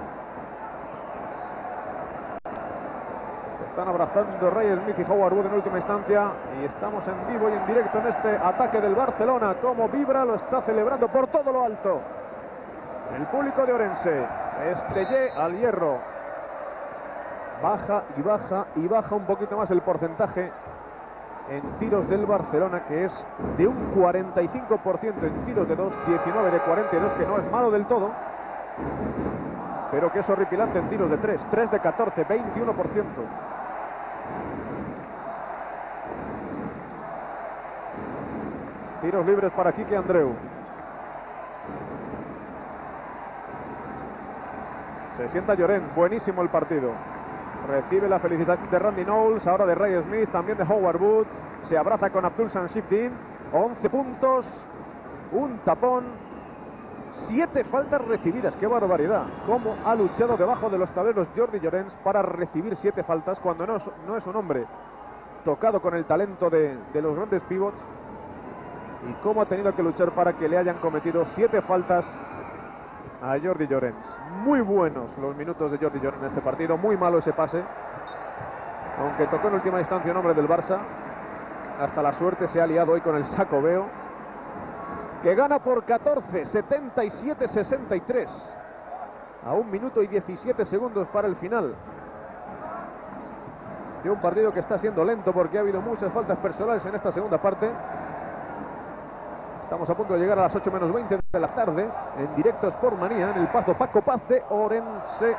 Se están abrazando Ray Smith y Howard Wood en última instancia. Y estamos en vivo y en directo en este ataque del Barcelona. Como vibra, lo está celebrando por todo lo alto el público de Orense. Estrellé al hierro. Baja y baja y baja un poquito más el porcentaje en tiros del Barcelona, que es de un cuarenta y cinco por ciento en tiros de dos, diecinueve de cuarenta y dos, que no es malo del todo, pero que es horripilante en tiros de tres, tres de catorce, veintiuno por ciento. Tiros libres para Quique Andreu. Se sienta Llorens, buenísimo el partido. Recibe la felicitación de Randy Knowles, ahora de Ray Smith, también de Howard Wood. Se abraza con Abdul Samsipdin. once puntos, un tapón, siete faltas recibidas. ¡Qué barbaridad! Cómo ha luchado debajo de los tableros Jordi Llorens para recibir siete faltas cuando no es, no es un hombre tocado con el talento de, de los grandes pivots y cómo ha tenido que luchar para que le hayan cometido siete faltas a Jordi Llorens. Muy buenos los minutos de Jordi Llorens en este partido, muy malo ese pase, aunque tocó en última instancia un hombre del Barça. Hasta la suerte se ha liado hoy con el Xacobeo, que gana por catorce, setenta y siete a sesenta y tres, a un minuto y diecisiete segundos para el final de un partido que está siendo lento porque ha habido muchas faltas personales en esta segunda parte. Estamos a punto de llegar a las ocho menos veinte de la tarde en directo Sport Manía en el Pazo Paco Paz de Orense.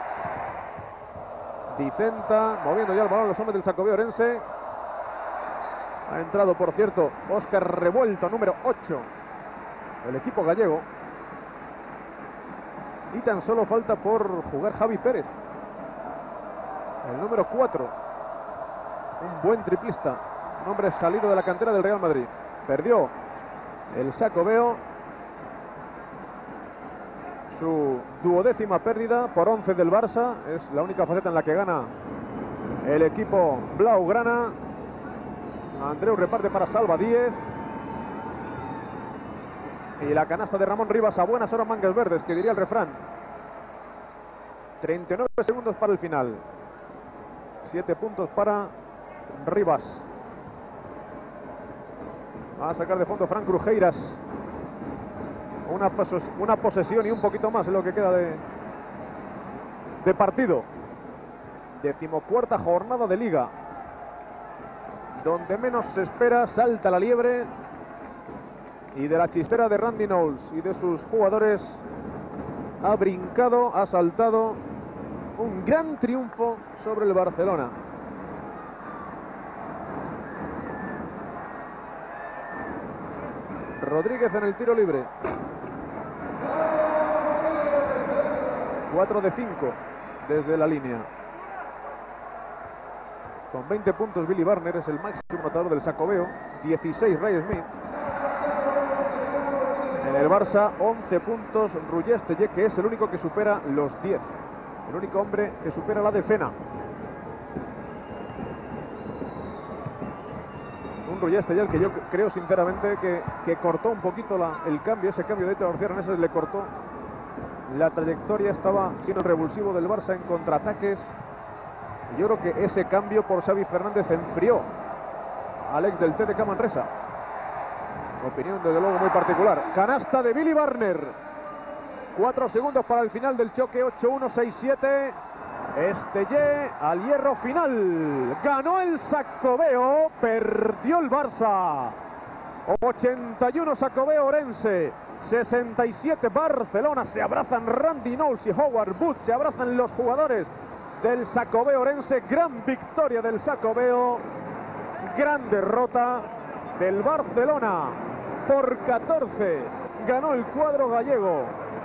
Vicenta moviendo ya el balón los hombres del Xacobeo Orense. Ha entrado, por cierto, Óscar Revuelto, número ocho, el equipo gallego. Y tan solo falta por jugar Javi Pérez, el número cuatro. Un buen triplista, un hombre salido de la cantera del Real Madrid. Perdió el Xacobeo su duodécima pérdida por once del Barça. Es la única faceta en la que gana el equipo blaugrana. Andreu reparte para Salva Díez. Y la canasta de Ramón Rivas a buenas horas mangas verdes, que diría el refrán. treinta y nueve segundos para el final. siete puntos para Rivas. Va a sacar de fondo Fran Crujeiras. Una, pos una posesión y un poquito más en lo que queda de, de partido. Decimocuarta jornada de Liga. Donde menos se espera, salta la liebre. Y de la chispera de Randy Knowles y de sus jugadores ha brincado, ha saltado un gran triunfo sobre el Barcelona. Rodríguez en el tiro libre. cuatro de cinco desde la línea. Con veinte puntos Billy Barner es el máximo anotador del Xacobeo. dieciséis Ray Smith. En el Barça once puntos Rullestelle, que es el único que supera los diez. El único hombre que supera la decena. Un Rullestelle que yo creo sinceramente que, que cortó un poquito la, el cambio. Ese cambio de Héctor García Reneses le cortó la trayectoria. Estaba siendo el revulsivo del Barça en contraataques. Yo creo que ese cambio por Xavi Fernández enfrió a Alex del T D K Manresa. Opinión desde luego muy particular. Canasta de Billy Barner. Cuatro segundos para el final del choque. ocho uno, seis siete. Estellé al hierro final. Ganó el Xacobeo. Perdió el Barça. ochenta y uno Xacobeo Orense. sesenta y siete Barcelona. Se abrazan Randy Knowles y Howard Booth. Se abrazan los jugadores del Xacobeo Orense. Gran victoria del Xacobeo. Gran derrota del Barcelona por catorce. Ganó el cuadro gallego.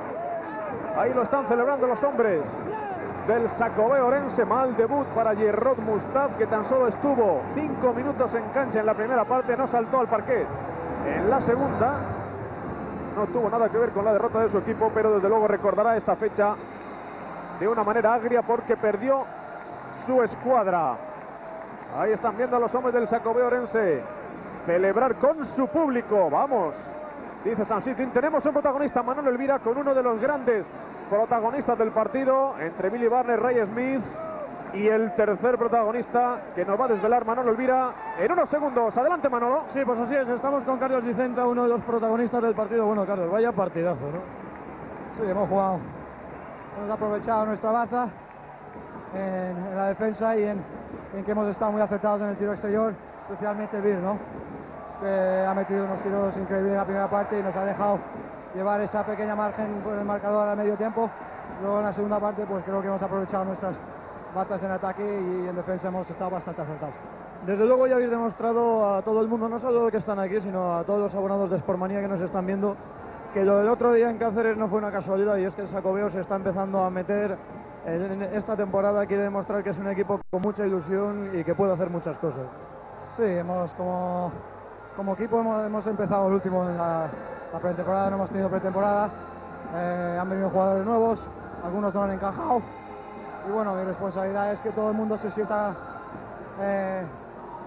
Ahí lo están celebrando los hombres del Xacobeo Orense. Mal debut para Gerard Mustaf, que tan solo estuvo cinco minutos en cancha en la primera parte. No saltó al parquet en la segunda. No tuvo nada que ver con la derrota de su equipo, pero desde luego recordará esta fecha de una manera agria porque perdió su escuadra. Ahí están viendo a los hombres del Xacobeo Orense celebrar con su público. Vamos, dice Sam Sitting. Tenemos un protagonista, Manolo Elvira, con uno de los grandes protagonistas del partido, entre Billy Barner, Ray Smith y el tercer protagonista que nos va a desvelar Manolo Elvira en unos segundos. Adelante, Manolo. Sí, pues así es, estamos con Carlos Vicenta, uno de los protagonistas del partido. Bueno, Carlos, vaya partidazo, ¿no? Sí, hemos jugado, hemos aprovechado nuestra baza en, en la defensa y en, en que hemos estado muy acertados en el tiro exterior, especialmente Bill, ¿no? Que ha metido unos tiros increíbles en la primera parte y nos ha dejado llevar esa pequeña margen por el marcador al medio tiempo. Luego en la segunda parte pues creo que hemos aprovechado nuestras batas en ataque y en defensa hemos estado bastante acertados. Desde luego ya habéis demostrado a todo el mundo, no solo los que están aquí, sino a todos los abonados de Sportmanía que nos están viendo, que lo del otro día en Cáceres no fue una casualidad, y es que el Xacobeo se está empezando a meter en esta temporada. Quiere demostrar que es un equipo con mucha ilusión y que puede hacer muchas cosas. Sí, hemos como, como equipo hemos, hemos empezado el último en la, la pretemporada, no hemos tenido pretemporada, eh, han venido jugadores nuevos, algunos no han encajado y bueno, mi responsabilidad es que todo el mundo se sienta eh,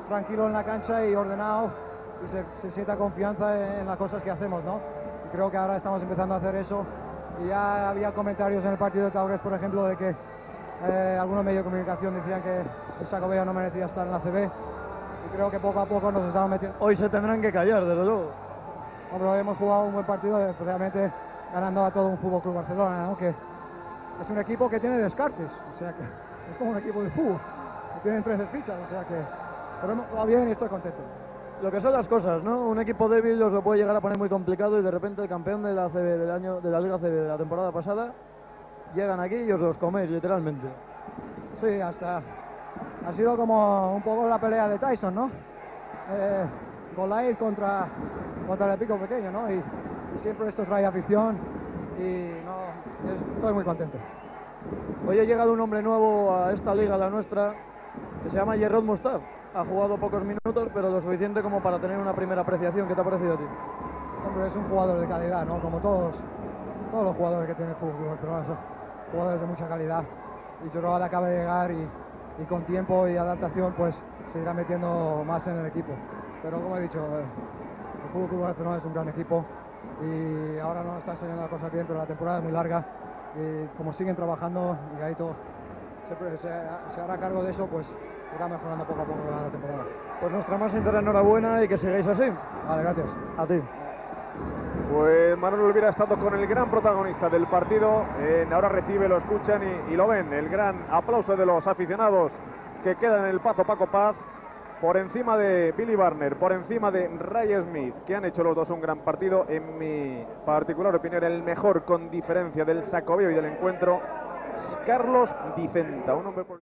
tranquilo en la cancha y ordenado y se, se sienta confianza en, en las cosas que hacemos, ¿no? Y creo que ahora estamos empezando a hacer eso. Y ya había comentarios en el partido de Taures, por ejemplo, de que eh, algunos medios de comunicación decían que el Xacobeo no merecía estar en la A C B. Y creo que poco a poco nos estamos metiendo. Hoy se tendrán que callar, desde luego. Hombre, hemos jugado un buen partido, especialmente ganando a todo un Fútbol Club Barcelona, ¿no? Que es un equipo que tiene descartes, o sea que es como un equipo de fútbol, que tienen trece fichas, o sea que. Pero hemos jugado bien y estoy contento. Lo que son las cosas, ¿no? Un equipo débil os lo puede llegar a poner muy complicado y de repente el campeón de la A C B del año, de la Liga A C B de la temporada pasada, llegan aquí y os los coméis, literalmente. Sí, hasta ha sido como un poco la pelea de Tyson, ¿no? Eh, Goliath contra, contra el pico pequeño, ¿no? Y, y siempre esto trae afición y no, es, estoy muy contento. Hoy ha llegado un hombre nuevo a esta liga, la nuestra, que se llama Yerrod Mustaf. Ha jugado pocos minutos, pero lo suficiente como para tener una primera apreciación. ¿Qué te ha parecido a ti? Hombre, es un jugador de calidad, ¿no? Como todos, todos los jugadores que tiene el Fútbol Club Barcelona son jugadores de mucha calidad. Y Yerrod acaba de llegar y, y con tiempo y adaptación, pues se irá metiendo más en el equipo. Pero como he dicho, el Fútbol Club Barcelona es un gran equipo y ahora no está enseñando las cosas bien, pero la temporada es muy larga y como siguen trabajando y Gaito se, se, se hará cargo de eso, pues irá mejorando poco a poco la temporada. Pues nuestra más sincera enhorabuena y que sigáis así. Vale, gracias. A ti. Pues Manuel hubiera estado con el gran protagonista del partido. Eh, ahora recibe, lo escuchan y, y lo ven. El gran aplauso de los aficionados que quedan en el Pazo Paco Paz. Por encima de Billy Barner, por encima de Ray Smith, que han hecho los dos un gran partido. En mi particular opinión, el mejor con diferencia del Xacobeo y del encuentro, Carlos Dicenta. Un hombre por...